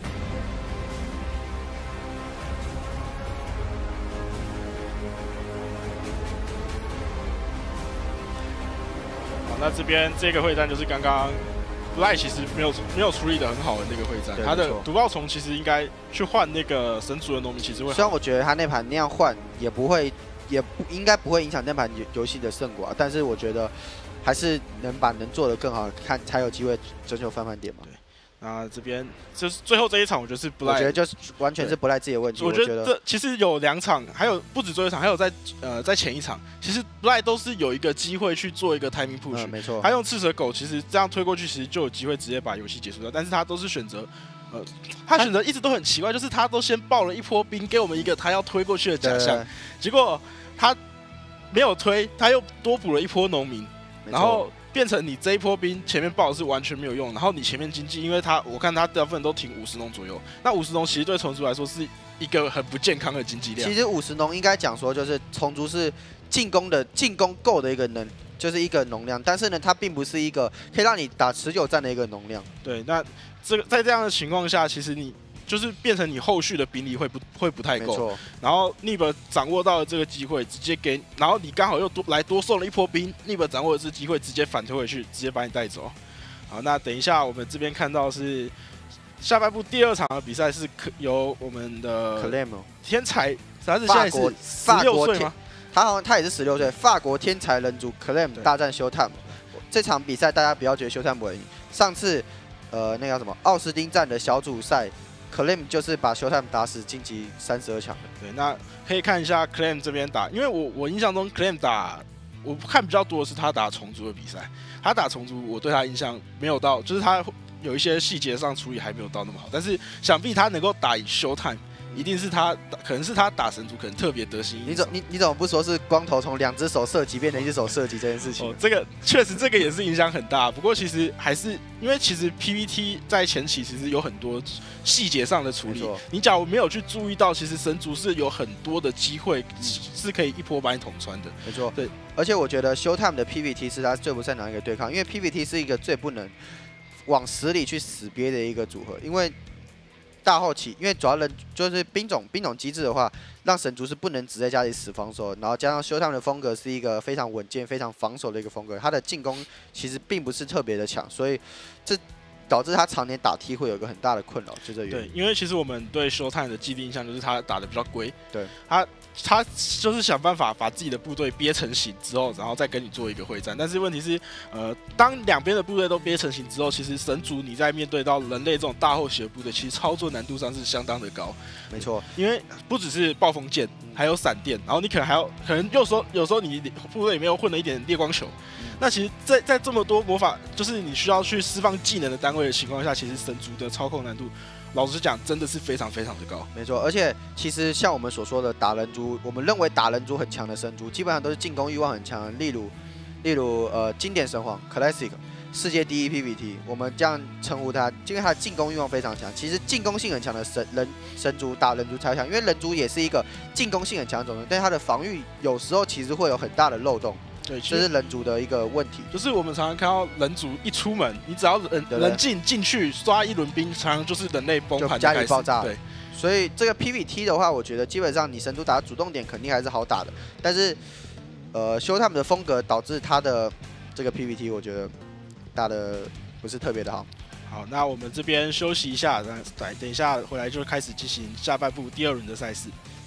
好，那这边这个会战就是刚刚 Blay 其实没有没有处理的很好的那个会战，他的毒爆虫其实应该去换那个神族的农民，其实会。虽
然我觉得他那盘那样换也不会。 也不应该不会影响那盘游游戏的胜果、啊，但是我觉得还是能把能做的更好，看才有机会追求翻盘点嘛。
对，那这边就是最后这一场，我觉得是 Blay，
我觉得就是完全是 Blay 自己的问题。
我觉得这其实有两场，还有不止最后一场，还有在呃在前一场，其实 Blay 都是有一个机会去做一个 timing push，、嗯、
没错。
他用赤蛇狗，其实这样推过去，其实就有机会直接把游戏结束掉，但是他都是选择。 呃，他选择一直都很奇怪，就是他都先爆了一波兵，给我们一个他要推过去的假象，结果他没有推，他又多补了一波农民，然后变成你这一波兵前面爆的是完全没有用，然后你前面经济，因为他我看他大部分都停五十农左右，那五十农其实对虫族来说是一个很不健康的经济量。
其实五十农应该讲说，就是虫族是进攻的进攻够的一个能。 就是一个能量，但是呢，它并不是一个可以让你打持久战的一个能量。
对，那这个在这样的情况下，其实你就是变成你后续的兵力会不会不太够。然后 Nib 掌握到了这个机会，直接给，然后你刚好又多来多送了一波兵 ，Nib 掌握了这机会，直接反推回去，直接把你带走。好，那等一下我们这边看到是下半部第二场的比赛是由我们的
Clem
天才，他是现在是十六岁吗？
他好像他也是十六岁，法国天才人族 Clem 大战 Showtime 这场比赛，大家不要觉得 Showtime 不会赢。上次呃那个叫什么奥斯汀站的小组赛 ，Clem 就是把 Showtime 打死晋级三十二强的。
对，那可以看一下 Clem 这边打，因为我我印象中 Clem 打，我看比较多的是他打虫族的比赛。他打虫族，我对他印象没有到，就是他有一些细节上处理还没有到那么好。但是想必他能够打赢 Showtime， 一定是他，可能是他打神族可能特别得心应手。
你怎你你怎么不说是光头从两只手射击变成一只手射击这件事情？
哦，这个确实这个也是影响很大。不过其实还是因为其实 P V T 在前期其实有很多细节上的处理。你假如没有去注意到，其实神族是有很多的机会是可以一波把你捅穿的。
没错，
对。
而且我觉得 Showtime 的 P V T 是他最不擅长一个对抗，因为 P V T 是一个最不能往死里去死憋的一个组合，因为大后期，因为主要人就是兵种兵种机制的话，让神族是不能只在家里死防守，然后加上 Showtime 的风格是一个非常稳健、非常防守的一个风格，他的进攻其实并不是特别的强，所以这导致他常年打 T 会有一个很大的困扰，就这原因。
对，因为其实我们对 Showtime 的既定印象就是他打的比较龟，
对，
他他就是想办法把自己的部队憋成型之后，然后再跟你做一个会战。但是问题是，呃，当两边的部队都憋成型之后，其实神族你在面对到人类这种大后期的部队，其实操作难度上是相当的高。
没错，
因为不只是暴风剑，还有闪电，然后你可能还要，可能有时候有时候你部队里面又混了一点烈光球。那其实在，在这么多魔法，就是你需要去释放技能的单位的情况下，其实神族的操控难度，老实讲，真的是非常非常的高。
没错，而且其实像我们所说的打人族，我们认为打人族很强的神族，基本上都是进攻欲望很强的，例如，例如呃经典神皇 Classic 世界第一 P V T， 我们这样称呼它，因为它的进攻欲望非常强。其实进攻性很强的神人神族打人族才强，因为人族也是一个进攻性很强的种族，但是它的防御有时候其实会有很大的漏洞。
对，
这是人族的一个问题，
就是我们常常看到人族一出门，你只要人人进进去刷一轮兵，常常就是人类崩盘，
家里爆炸。
对，
所以这个 P V T 的话，我觉得基本上你神族打主动点肯定还是好打的，但是呃修他们的风格导致他的这个 P V T 我觉得打的不是特别的好。
好，那我们这边休息一下，来等一下回来就开始进行下半部第二轮的赛事。